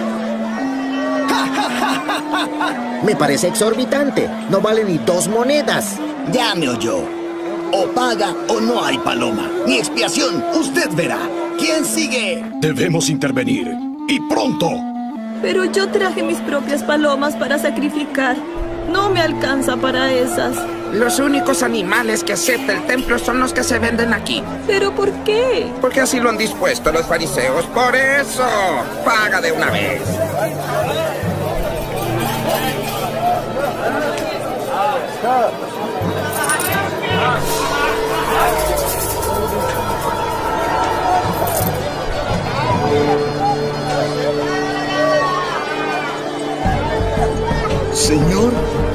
Me parece exorbitante. No vale ni dos monedas. Ya me oyó. O paga o no hay paloma. Ni expiación. Usted verá. ¿Quién sigue? Debemos intervenir. ¡Y pronto! Pero yo traje mis propias palomas para sacrificar. No me alcanza para esas. Los únicos animales que acepta el templo son los que se venden aquí. ¿Pero por qué? Porque así lo han dispuesto los fariseos. ¡Por eso! ¡Paga de una vez! Señor.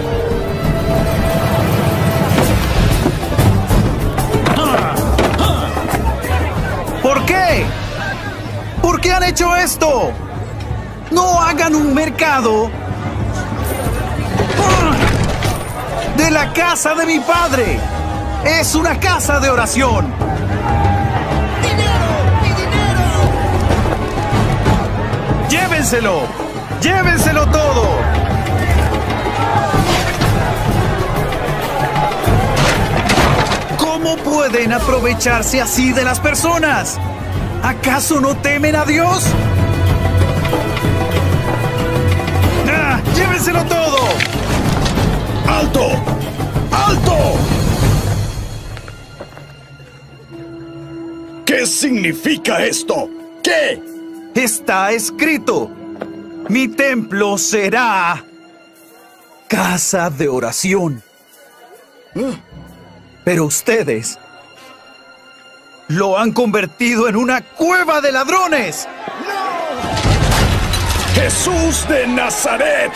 ¿Por qué? ¿Por qué han hecho esto? No hagan un mercado de la casa de mi padre. Es una casa de oración. ¡Dinero! ¡Mi dinero! ¡Llévenselo! ¡Llévenselo todo! ¿Cómo pueden aprovecharse así de las personas? ¿Acaso no temen a Dios? ¡Ah! ¡Llévenselo todo! ¡Alto! ¡Alto! ¿Qué significa esto? ¿Qué? Está escrito: mi templo será casa de oración. Pero ustedes lo han convertido en una cueva de ladrones. ¡No! ¡Jesús de Nazaret!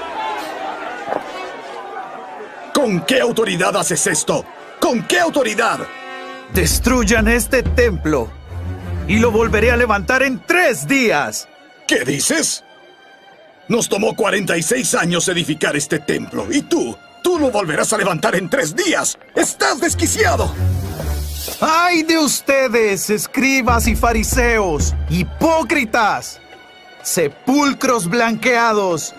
¿Con qué autoridad haces esto? ¿Con qué autoridad? Destruyan este templo y lo volveré a levantar en tres días. ¿Qué dices? Nos tomó cuarenta y seis años edificar este templo. Y tú, tú lo volverás a levantar en tres días. ¡Estás desquiciado! ¡Ay de ustedes, escribas y fariseos, hipócritas! Sepulcros blanqueados.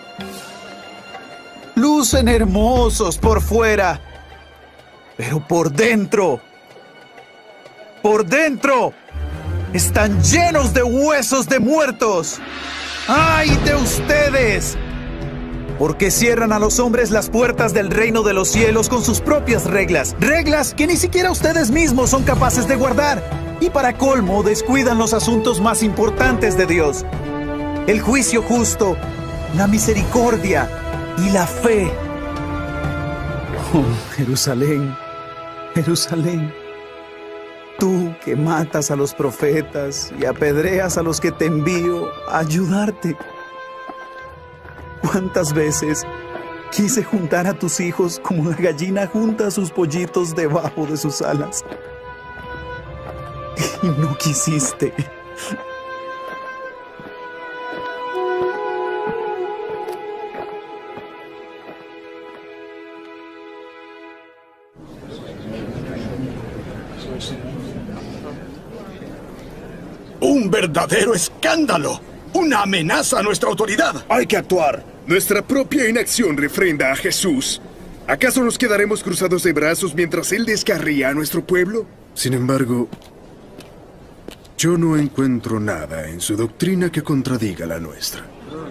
Lucen hermosos por fuera, pero por dentro, por dentro, están llenos de huesos de muertos. ¡Ay de ustedes! Porque cierran a los hombres las puertas del reino de los cielos con sus propias reglas. Reglas que ni siquiera ustedes mismos son capaces de guardar. Y para colmo, descuidan los asuntos más importantes de Dios: el juicio justo, la misericordia y la fe. Oh, Jerusalén, Jerusalén, tú que matas a los profetas y apedreas a los que te envío a ayudarte. ¿Cuántas veces quise juntar a tus hijos como la gallina junta a sus pollitos debajo de sus alas? Y no quisiste. ¡Un verdadero escándalo! ¡Una amenaza a nuestra autoridad! Hay que actuar. Nuestra propia inacción refrenda a Jesús. ¿Acaso nos quedaremos cruzados de brazos mientras Él descarría a nuestro pueblo? Sin embargo, yo no encuentro nada en su doctrina que contradiga la nuestra.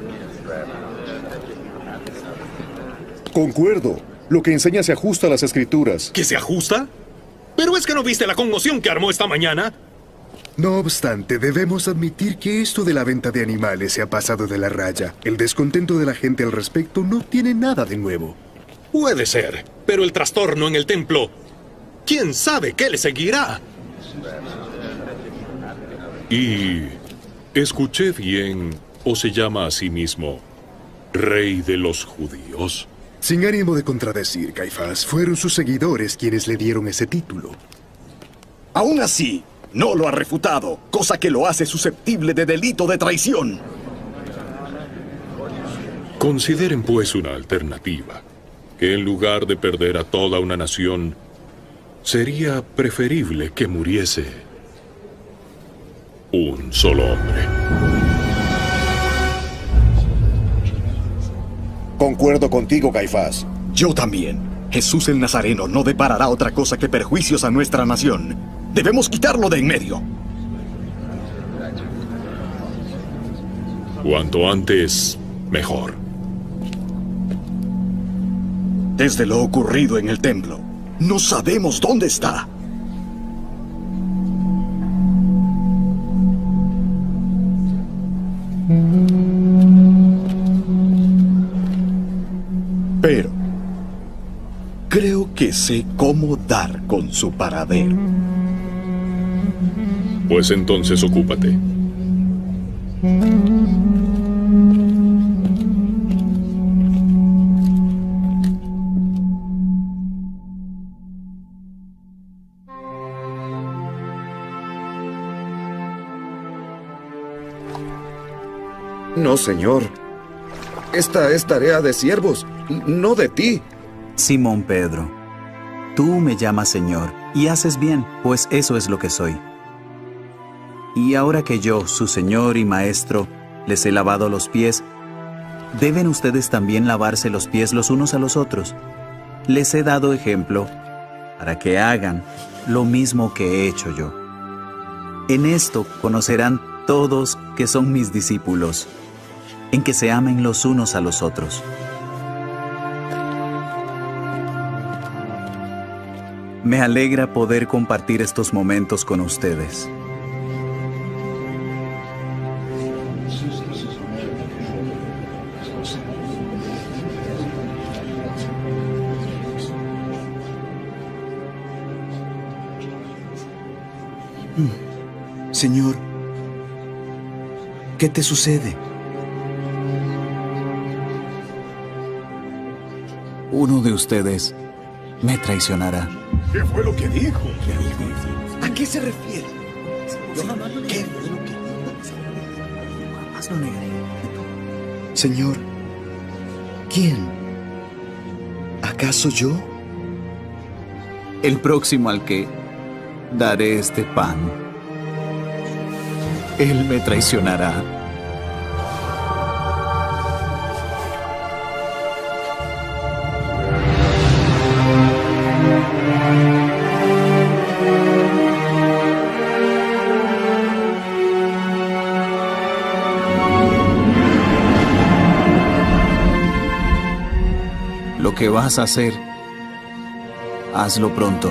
Concuerdo. Lo que enseña se ajusta a las Escrituras. ¿Que se ajusta? ¿Pero es que no viste la conmoción que armó esta mañana? No obstante, debemos admitir que esto de la venta de animales se ha pasado de la raya. El descontento de la gente al respecto no tiene nada de nuevo. Puede ser, pero el trastorno en el templo, ¿quién sabe qué le seguirá? Y escuché bien, o se llama a sí mismo Rey de los Judíos. Sin ánimo de contradecir, Caifás, fueron sus seguidores quienes le dieron ese título. Aún así, no lo ha refutado, cosa que lo hace susceptible de delito de traición. Consideren pues una alternativa, que en lugar de perder a toda una nación, sería preferible que muriese un solo hombre. Concuerdo contigo, Caifás. Yo también. Jesús el Nazareno no deparará otra cosa que perjuicios a nuestra nación. Debemos quitarlo de en medio. Cuanto antes, mejor. Desde lo ocurrido en el templo, no sabemos dónde está. Pero creo que sé cómo dar con su paradero. Pues entonces ocúpate. No, señor. Esta es tarea de siervos, no de ti. Simón Pedro, tú me llamas Señor, y haces bien, pues eso es lo que soy. Y ahora que yo, su Señor y Maestro, les he lavado los pies, deben ustedes también lavarse los pies los unos a los otros. Les he dado ejemplo para que hagan lo mismo que he hecho yo. En esto conocerán todos que son mis discípulos, en que se amen los unos a los otros. Me alegra poder compartir estos momentos con ustedes. Señor, ¿qué te sucede? Uno de ustedes me traicionará. ¿Qué fue lo que dijo? ¿A qué se refiere? ¿Qué fue lo que dijo? Jamás lo negaré. Señor, ¿quién? ¿Acaso yo? El próximo al que daré este pan. Él me traicionará. Lo que vas a hacer, hazlo pronto.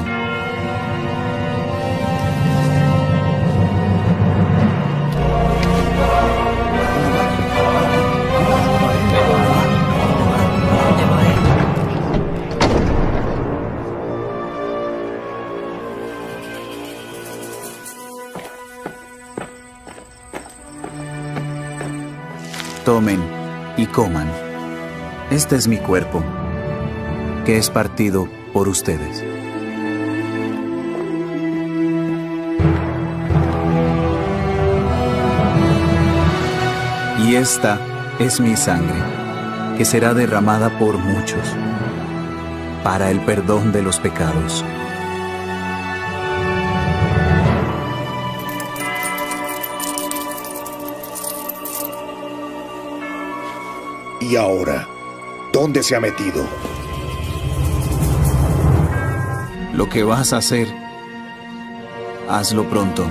Tomen y coman. Este es mi cuerpo, que es partido por ustedes. Y esta es mi sangre, que será derramada por muchos, para el perdón de los pecados. Y ahora, ¿dónde se ha metido? Lo que vas a hacer, hazlo pronto.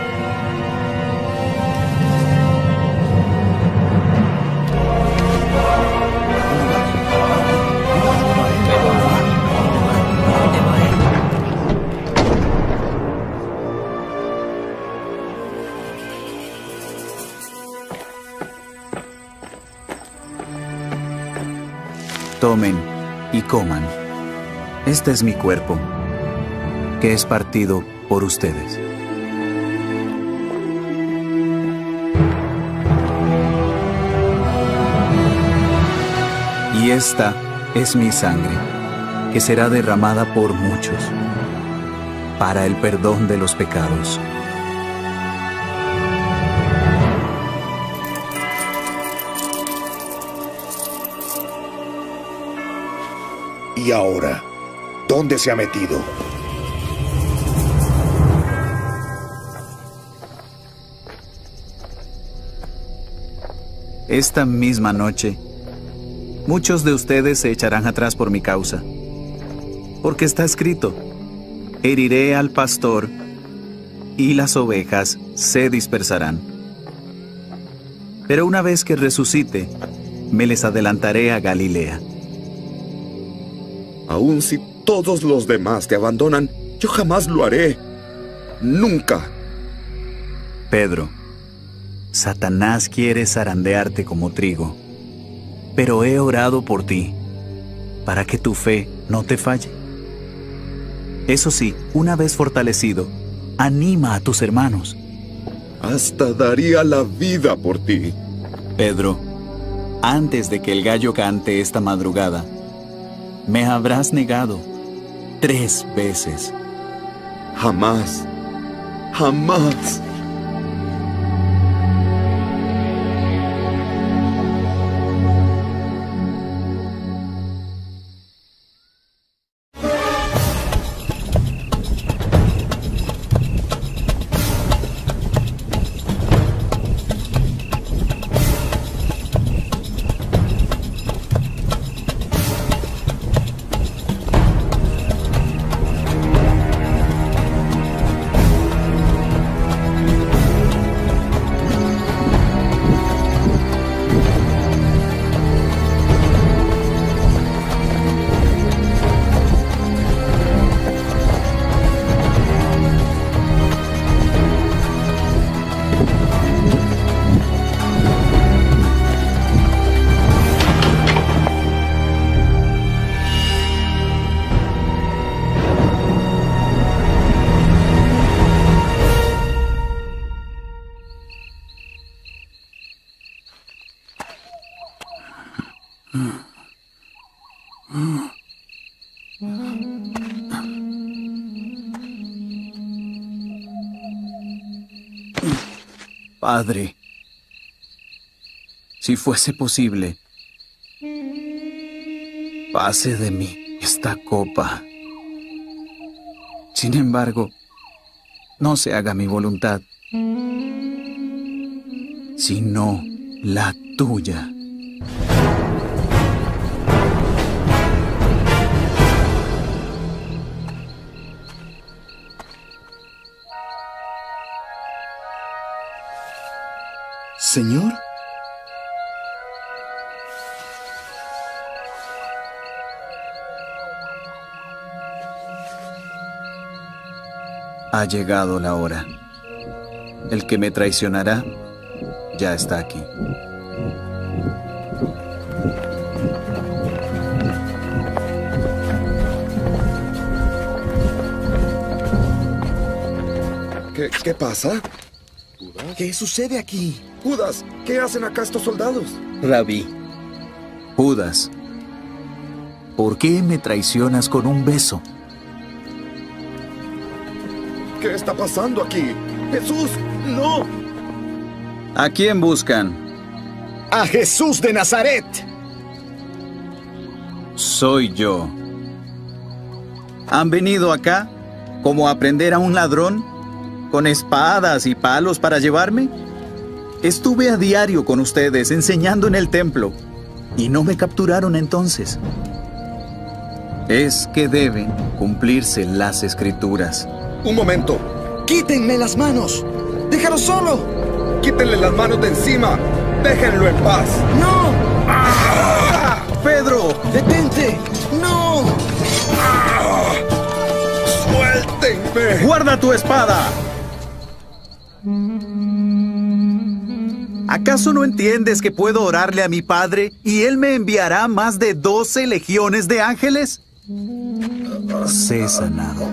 Tomen y coman. Este es mi cuerpo, que es partido por ustedes. Y esta es mi sangre, que será derramada por muchos, para el perdón de los pecados. Y ahora, ¿dónde se ha metido? Esta misma noche, muchos de ustedes se echarán atrás por mi causa, porque está escrito: heriré al pastor y las ovejas se dispersarán. Pero una vez que resucite, me les adelantaré a Galilea. Aun si todos los demás te abandonan, yo jamás lo haré. Nunca. Pedro, Satanás quiere zarandearte como trigo, pero he orado por ti, para que tu fe no te falle. Eso sí, una vez fortalecido, anima a tus hermanos. Hasta daría la vida por ti. Pedro, antes de que el gallo cante esta madrugada, me habrás negado tres veces. Jamás, jamás. Padre, Si fuese posible, pase de mí esta copa. Sin embargo, no se haga mi voluntad, sino la tuya. Señor. Ha llegado la hora. El que me traicionará ya está aquí. ¿Qué, qué pasa? ¿Qué sucede aquí? Judas, ¿qué hacen acá estos soldados? Rabí. Judas, ¿por qué me traicionas con un beso? ¿Qué está pasando aquí? ¡Jesús, no! ¿A quién buscan? ¡A Jesús de Nazaret! Soy yo. ¿Han venido acá como a prender a un ladrón con espadas y palos para llevarme? Estuve a diario con ustedes enseñando en el templo y no me capturaron entonces. Es que deben cumplirse las escrituras. Un momento. ¡Quítenme las manos! ¡Déjalo solo! ¡Quítenle las manos de encima! ¡Déjenlo en paz! ¡No! ¡Ah! ¡Pedro! ¡Detente! ¡No! ¡Ah! ¡Suéltenme! ¡Guarda tu espada! ¿Acaso no entiendes que puedo orarle a mi Padre y Él me enviará más de doce legiones de ángeles? Sé sanado.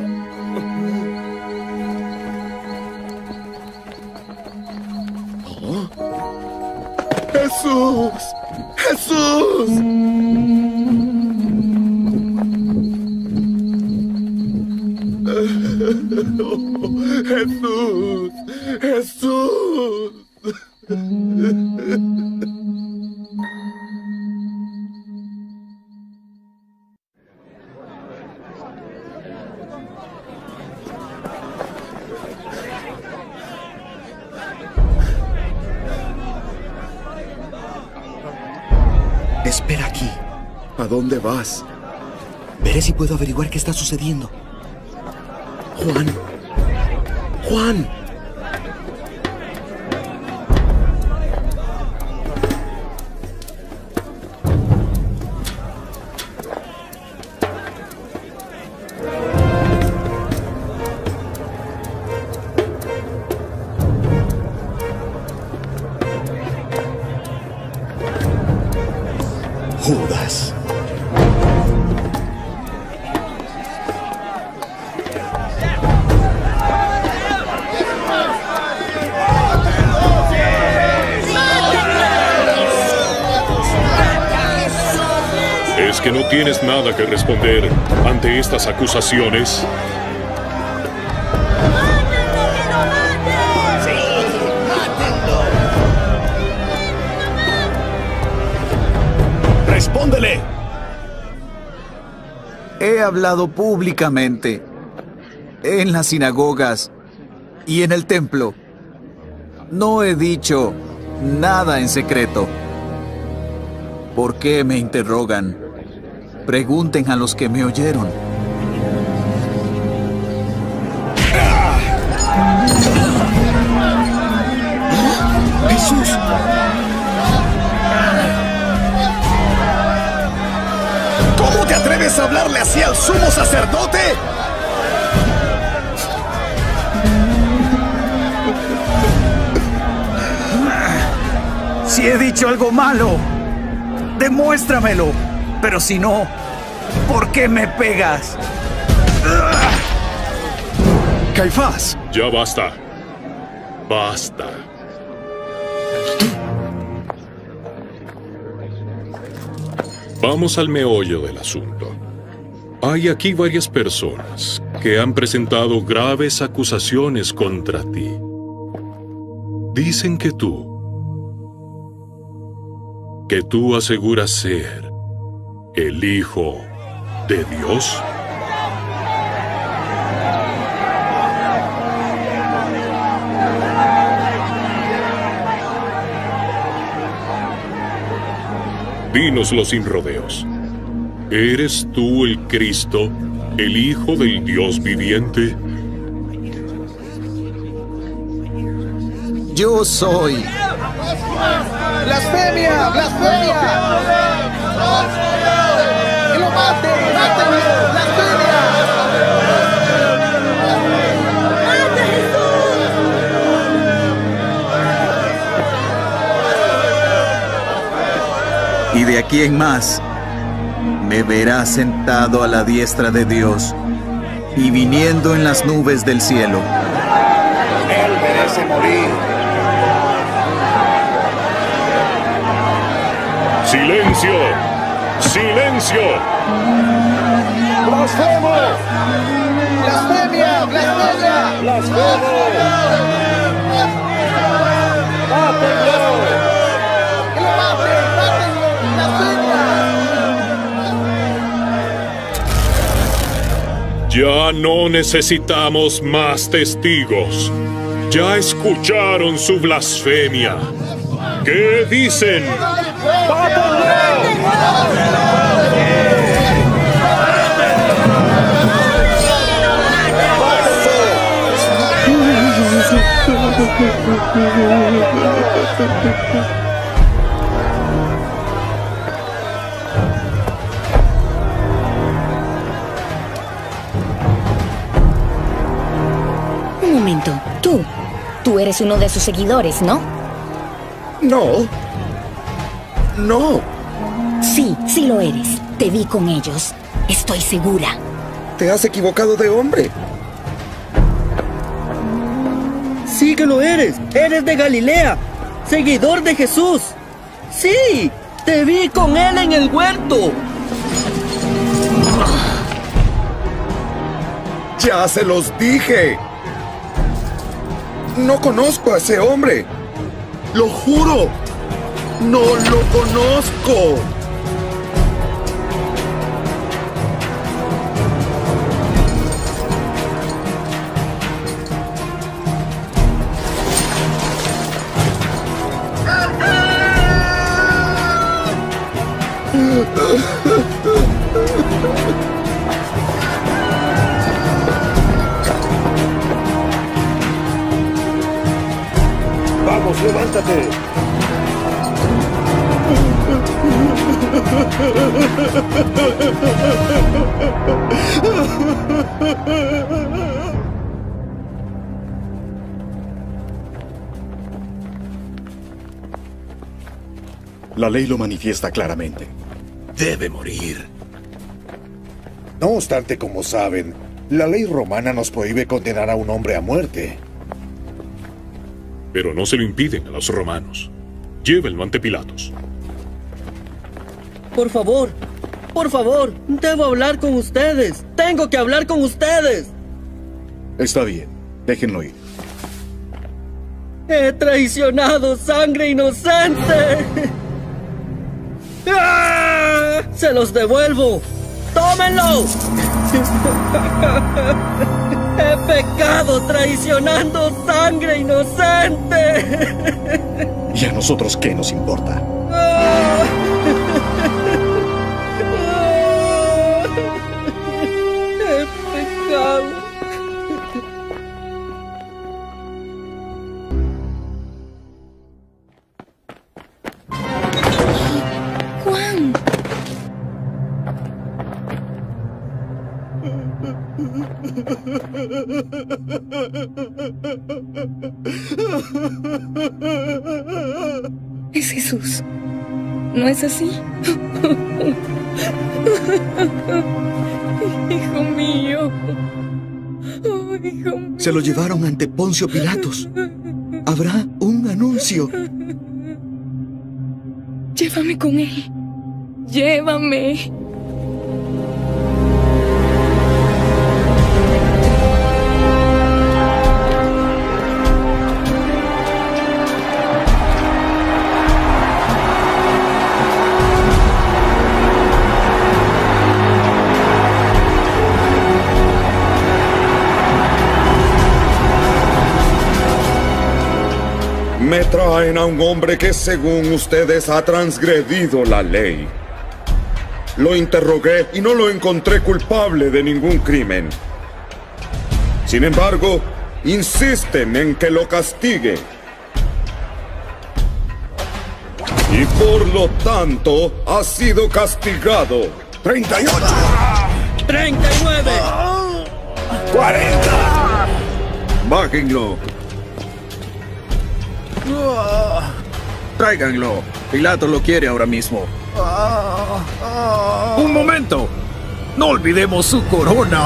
¿Oh? ¡Jesús! ¡Jesús! ¡Jesús! ¡Jesús! Espera aquí. ¿A dónde vas? Veré si puedo averiguar qué está sucediendo. Juan. Juan. Judas. ¿Es que no tienes nada que responder ante estas acusaciones? ¡Respóndele! He hablado públicamente, en las sinagogas y en el templo. No he dicho nada en secreto. ¿Por qué me interrogan? Pregunten a los que me oyeron. ¡Jesús! ¿Cómo te atreves a hablarle así al sumo sacerdote? Si he dicho algo malo, demuéstramelo. Pero si no, ¿por qué me pegas? Caifás. Ya basta. Basta. Vamos al meollo del asunto. Hay aquí varias personas que han presentado graves acusaciones contra ti. Dicen que tú que tú aseguras ser el Hijo de Dios? Dínoslo sin rodeos. ¿Eres tú el Cristo, el Hijo del Dios viviente? Yo soy. ¡Blasfemia! ¡Blasfemia! ¡Que lo maten! ¡Mátenlo! ¡Blasfemia! ¡Mate a Jesús! Y de aquí en más, me verás sentado a la diestra de Dios y viniendo en las nubes del cielo. Él merece morir. ¡Silencio! ¡Silencio! ¡Blasfemo! ¡Blasfemia! ¡Blasfemia! ¡Blasfemo! ¡Mátenlo! ¡Que lo maten! ¡Mátenlo! ¡Blasfemia! Ya no necesitamos más testigos. Ya escucharon su blasfemia. ¿Qué dicen? Un momento, tú, tú eres uno de sus seguidores, ¿no? No. No. Sí, sí lo eres. Te vi con ellos. Estoy segura. Te has equivocado de hombre. Sí que lo eres. Eres de Galilea. Seguidor de Jesús. Sí, te vi con él en el huerto. Ya se los dije. No conozco a ese hombre. Lo juro. No lo conozco. Vamos, levántate. La ley lo manifiesta claramente. Debe morir. No obstante, como saben, la ley romana nos prohíbe condenar a un hombre a muerte. Pero no se lo impiden a los romanos. Llévenlo ante Pilatos. Por favor, por favor, debo hablar con ustedes. Tengo que hablar con ustedes. Está bien, déjenlo ir. He traicionado sangre inocente. ¡Ah! ¡Se los devuelvo! ¡Tómenlo! He pecado traicionando sangre inocente. ¿Y a nosotros qué nos importa? ¡Ah! He pecado. Juan. Es Jesús. ¿No es así? Hijo mío. Oh, hijo mío. Se lo llevaron ante Poncio Pilatos. Habrá un anuncio. Llévame con él. Llévame. Me traen a un hombre que según ustedes ha transgredido la ley. Lo interrogué y no lo encontré culpable de ningún crimen. Sin embargo, insisten en que lo castigue. Y por lo tanto, ha sido castigado. ¡treinta y ocho! ¡treinta y nueve! ¡cuarenta! Bájenlo. Tráiganlo. Pilato lo quiere ahora mismo. ¡Un momento! ¡No olvidemos su corona!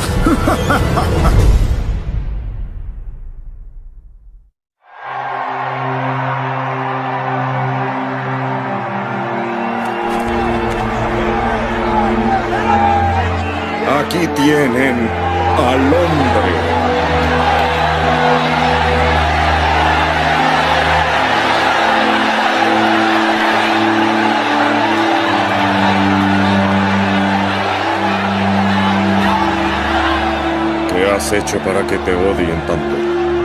Aquí tienen al hombre. ¿Qué has hecho para que te odien tanto?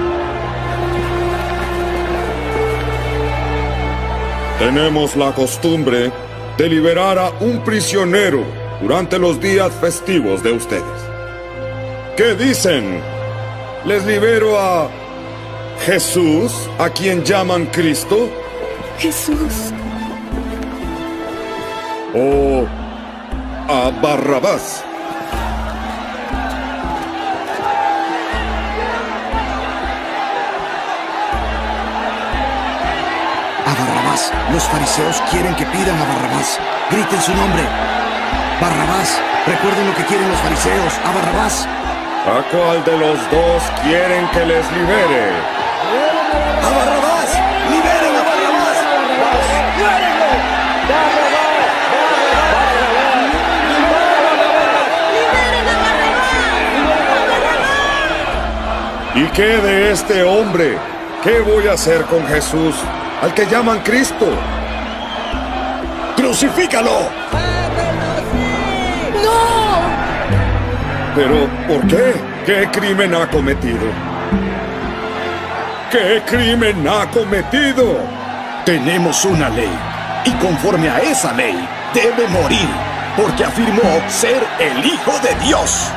Tenemos la costumbre de liberar a un prisionero durante los días festivos de ustedes. ¿Qué dicen? ¿Les libero a Jesús, a quien llaman Cristo? Jesús. ¿O a Barrabás? A Barrabás. Los fariseos quieren que pidan a Barrabás. Griten su nombre. Barrabás. Recuerden lo que quieren los fariseos. A Barrabás. ¿A cuál de los dos quieren que les libere? ¡A Barrabás! ¡Liberen a Barrabás! ¡Libérenlo! ¡Barrabás! ¡Barrabás! ¿Y qué de este hombre? ¿Qué voy a hacer con Jesús, al que llaman Cristo? ¡Crucifícalo! ¡No! ¿Pero por qué? ¿Qué crimen ha cometido? ¿Qué crimen ha cometido? Tenemos una ley, y conforme a esa ley, debe morir, porque afirmó ser el Hijo de Dios.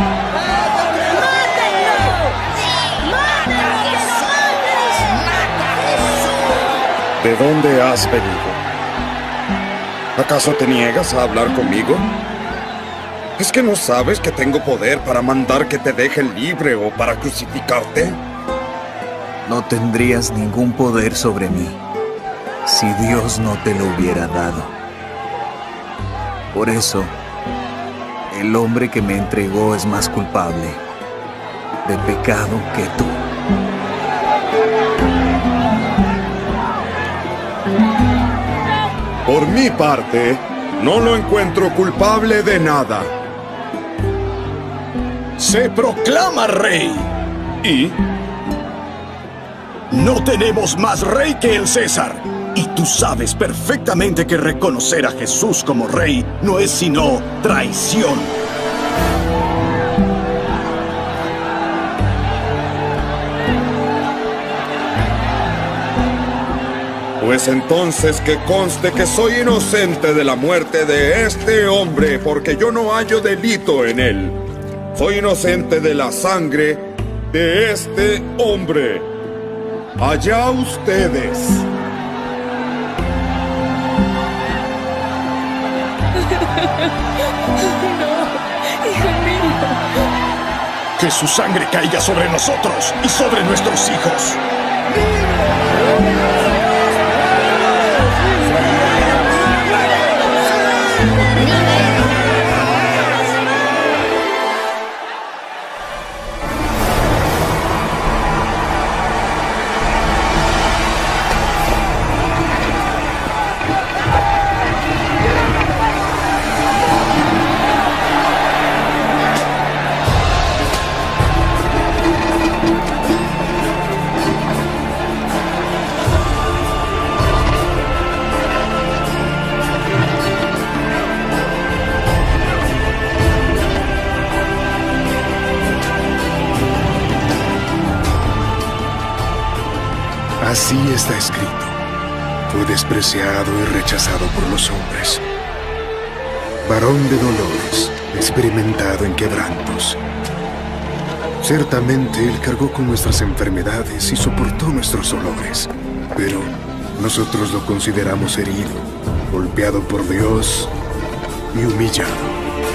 ¿De dónde has venido? ¿Acaso te niegas a hablar conmigo? ¿Es que no sabes que tengo poder para mandar que te dejen libre o para crucificarte? No tendrías ningún poder sobre mí si Dios no te lo hubiera dado. Por eso, el hombre que me entregó es más culpable de pecado que tú. Por mi parte, no lo encuentro culpable de nada. Se proclama rey. ¿Y? No tenemos más rey que el César. Y tú sabes perfectamente que reconocer a Jesús como rey no es sino traición. Pues entonces que conste que soy inocente de la muerte de este hombre, porque yo no hallo delito en él. Soy inocente de la sangre de este hombre. Allá ustedes. No, hijo mío. Que su sangre caiga sobre nosotros y sobre nuestros hijos. Así está escrito. Fue despreciado y rechazado por los hombres. Varón de dolores, experimentado en quebrantos. Ciertamente Él cargó con nuestras enfermedades y soportó nuestros dolores. Pero nosotros lo consideramos herido, golpeado por Dios y humillado.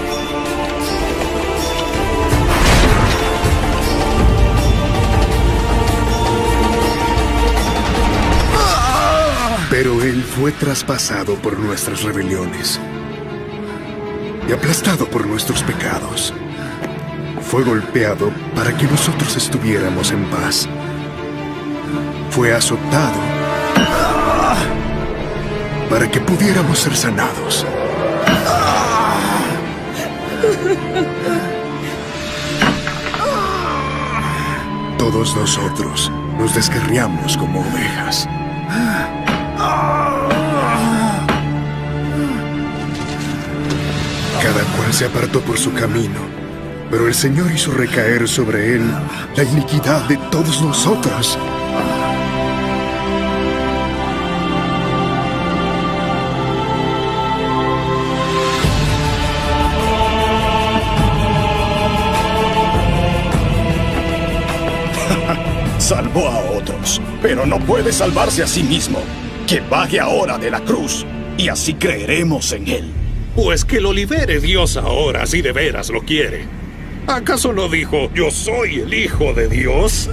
Pero Él fue traspasado por nuestras rebeliones y aplastado por nuestros pecados. Fue golpeado para que nosotros estuviéramos en paz. Fue azotado para que pudiéramos ser sanados. Todos nosotros nos descarriamos como ovejas. Cada cual se apartó por su camino, pero el Señor hizo recaer sobre él la iniquidad de todos nosotros. Salvó a otros, pero no puede salvarse a sí mismo. Que baje ahora de la cruz, y así creeremos en él. Pues que lo libere Dios ahora, si de veras lo quiere. ¿Acaso no dijo, yo soy el Hijo de Dios?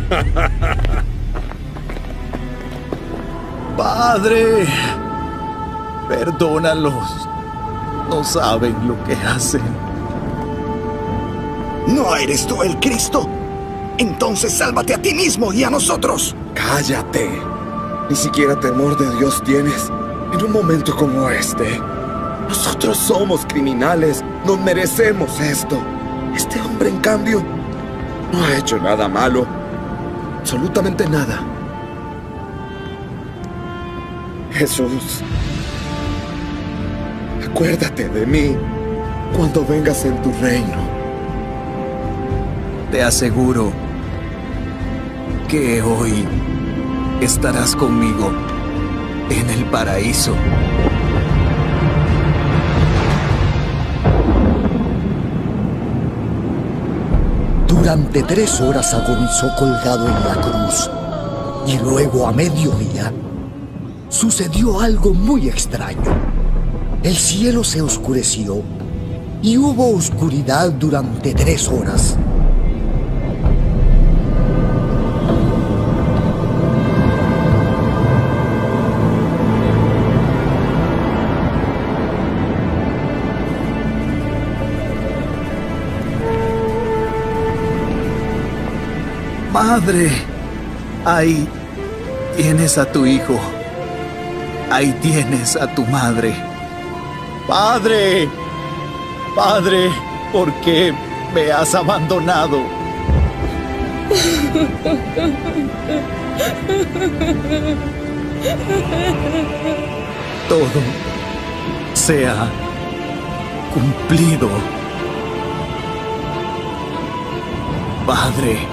Padre, perdónalos. No saben lo que hacen. ¿No eres tú el Cristo? Entonces sálvate a ti mismo y a nosotros. Cállate. Ni siquiera temor de Dios tienes en un momento como este. Nosotros somos criminales. No merecemos esto. Este hombre, en cambio, no ha hecho nada malo. Absolutamente nada. Jesús, acuérdate de mí cuando vengas en tu reino. Te aseguro que hoy estarás conmigo en el paraíso. Durante tres horas agonizó colgado en la cruz. Y luego, a mediodía, sucedió algo muy extraño. El cielo se oscureció y hubo oscuridad durante tres horas. Padre, ahí tienes a tu hijo. Ahí tienes a tu madre. Padre, Padre, ¿por qué me has abandonado? Todo se ha cumplido. Padre,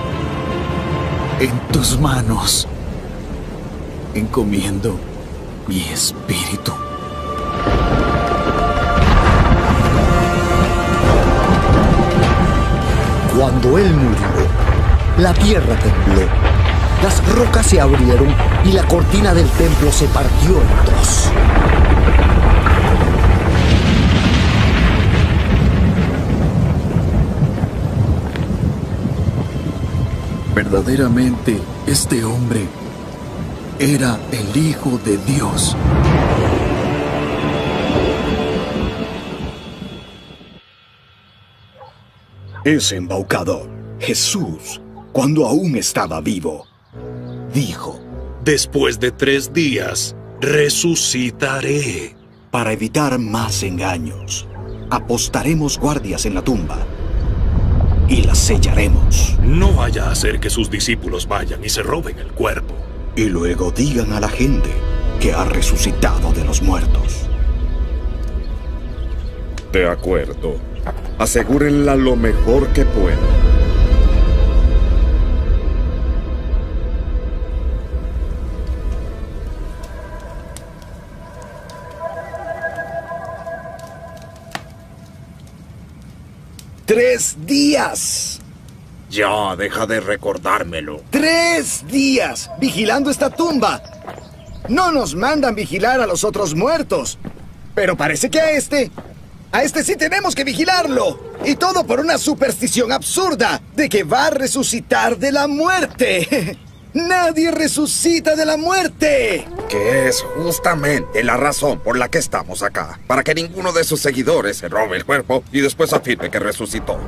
en tus manos encomiendo mi espíritu. Cuando él murió, la tierra tembló, las rocas se abrieron y la cortina del templo se partió en dos. Verdaderamente, este hombre era el Hijo de Dios. Ese embaucador, Jesús, cuando aún estaba vivo, dijo: después de tres días, resucitaré. Para evitar más engaños, apostaremos guardias en la tumba y la sellaremos. No vaya a hacer que sus discípulos vayan y se roben el cuerpo. Y luego digan a la gente que ha resucitado de los muertos. De acuerdo. Asegúrenla lo mejor que puedan. Tres días. Ya, deja de recordármelo. Tres días vigilando esta tumba. No nos mandan vigilar a los otros muertos. Pero parece que a este... A este sí tenemos que vigilarlo. Y todo por una superstición absurda de que va a resucitar de la muerte. ¡Nadie resucita de la muerte! Que es justamente la razón por la que estamos acá. Para que ninguno de sus seguidores se robe el cuerpo y después afirme que resucitó.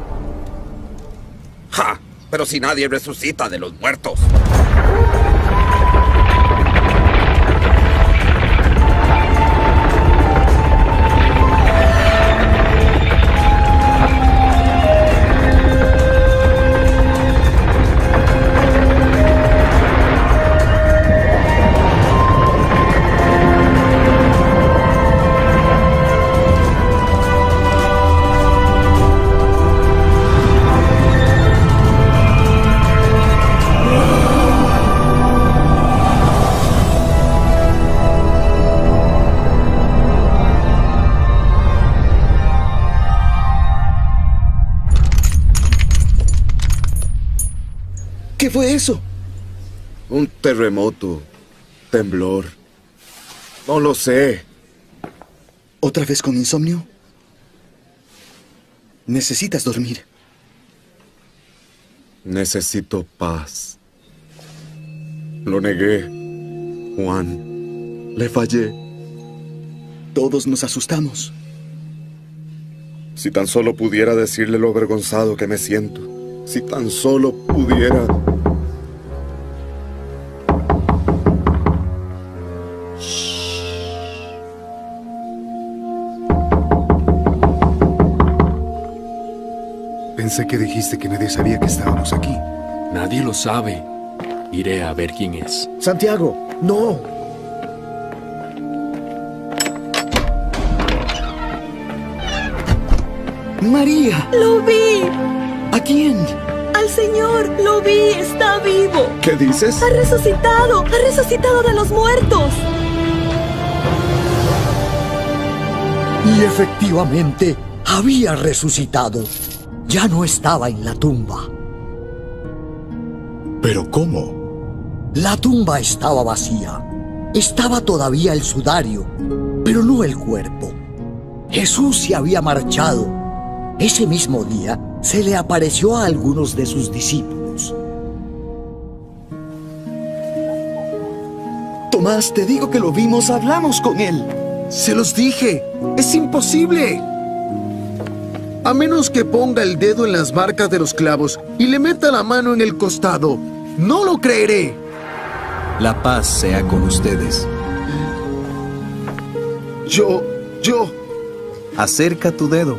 ¡Ja! Pero si nadie resucita de los muertos. ¿Qué fue eso? Un terremoto. Temblor. No lo sé. ¿Otra vez con insomnio? Necesitas dormir. Necesito paz. Lo negué, Juan. Le fallé. Todos nos asustamos. Si tan solo pudiera decirle lo avergonzado que me siento. Si tan solo pudiera... Pensé que dijiste que nadie sabía que estábamos aquí. Nadie lo sabe. Iré a ver quién es. Santiago, no. María. Lo vi. ¿A quién? Al Señor. Lo vi. Está vivo. ¿Qué dices? Ha resucitado. Ha resucitado de los muertos. Y efectivamente, había resucitado. Ya no estaba en la tumba. ¿Pero cómo? La tumba estaba vacía. Estaba todavía el sudario, pero no el cuerpo. Jesús se había marchado. Ese mismo día se le apareció a algunos de sus discípulos. Tomás, te digo que lo vimos, hablamos con él. Se los dije, es imposible. A menos que ponga el dedo en las marcas de los clavos y le meta la mano en el costado, no lo creeré. La paz sea con ustedes. Yo, yo... Acerca tu dedo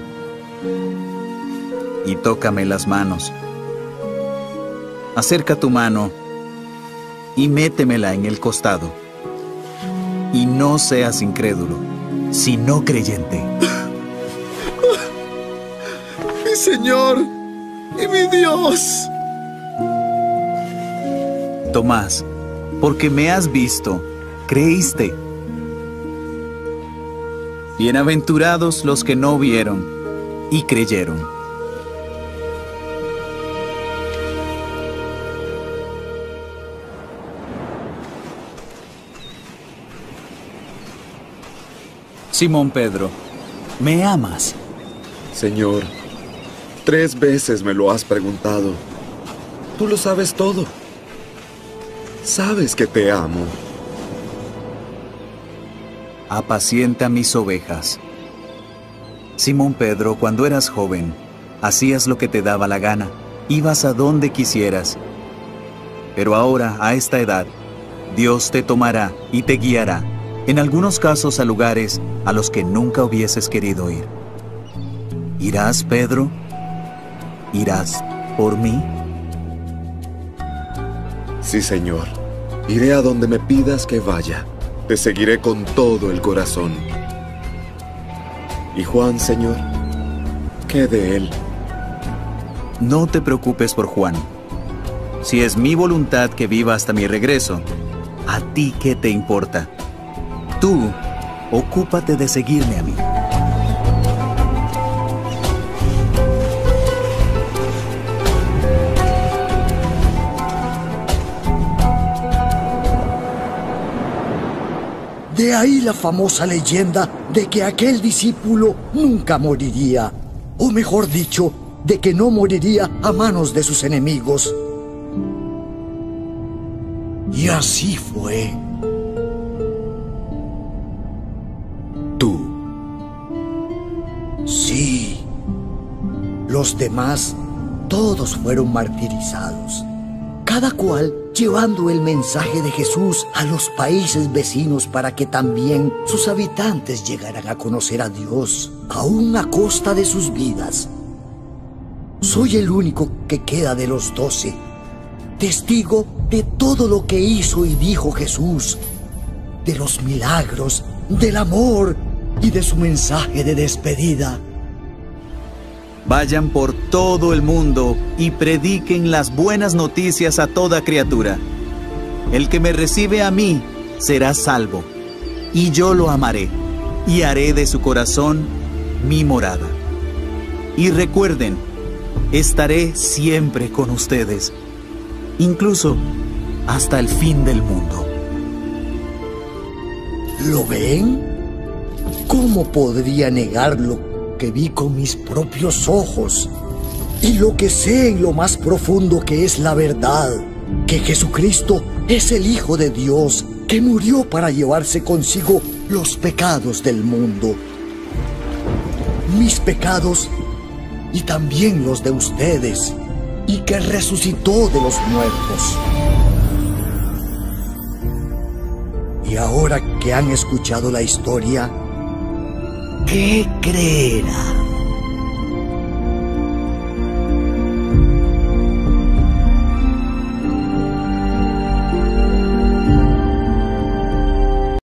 y tócame las manos. Acerca tu mano y métemela en el costado. Y no seas incrédulo, sino creyente. ¡Mi Señor y mi Dios! Tomás, porque me has visto, creíste. Bienaventurados los que no vieron y creyeron. Simón Pedro, ¿me amas? Señor, tres veces me lo has preguntado. Tú lo sabes todo. Sabes que te amo. Apacienta mis ovejas. Simón Pedro, cuando eras joven, hacías lo que te daba la gana, ibas a donde quisieras. Pero ahora, a esta edad, Dios te tomará y te guiará, en algunos casos a lugares a los que nunca hubieses querido ir. ¿Irás, Pedro? ¿Irás por mí? Sí, Señor. Iré a donde me pidas que vaya. Te seguiré con todo el corazón. ¿Y Juan, Señor? ¿Qué de él? No te preocupes por Juan. Si es mi voluntad que viva hasta mi regreso, ¿a ti qué te importa? Tú, ocúpate de seguirme a mí. De ahí la famosa leyenda de que aquel discípulo nunca moriría, o mejor dicho, de que no moriría a manos de sus enemigos. Y así fue. ¿Tú? Sí. Los demás, todos fueron martirizados, cada cual llevando el mensaje de Jesús a los países vecinos para que también sus habitantes llegaran a conocer a Dios, aún a costa de sus vidas. Soy el único que queda de los doce, testigo de todo lo que hizo y dijo Jesús, de los milagros, del amor y de su mensaje de despedida. Vayan por todo el mundo y prediquen las buenas noticias a toda criatura. El que me recibe a mí será salvo, y yo lo amaré, y haré de su corazón mi morada. Y recuerden, estaré siempre con ustedes, incluso hasta el fin del mundo. ¿Lo ven? ¿Cómo podría negarlo? Que vi con mis propios ojos y lo que sé en lo más profundo que es la verdad, que Jesucristo es el Hijo de Dios que murió para llevarse consigo los pecados del mundo, mis pecados y también los de ustedes, y que resucitó de los muertos. Y ahora que han escuchado la historia, ¿qué creerán?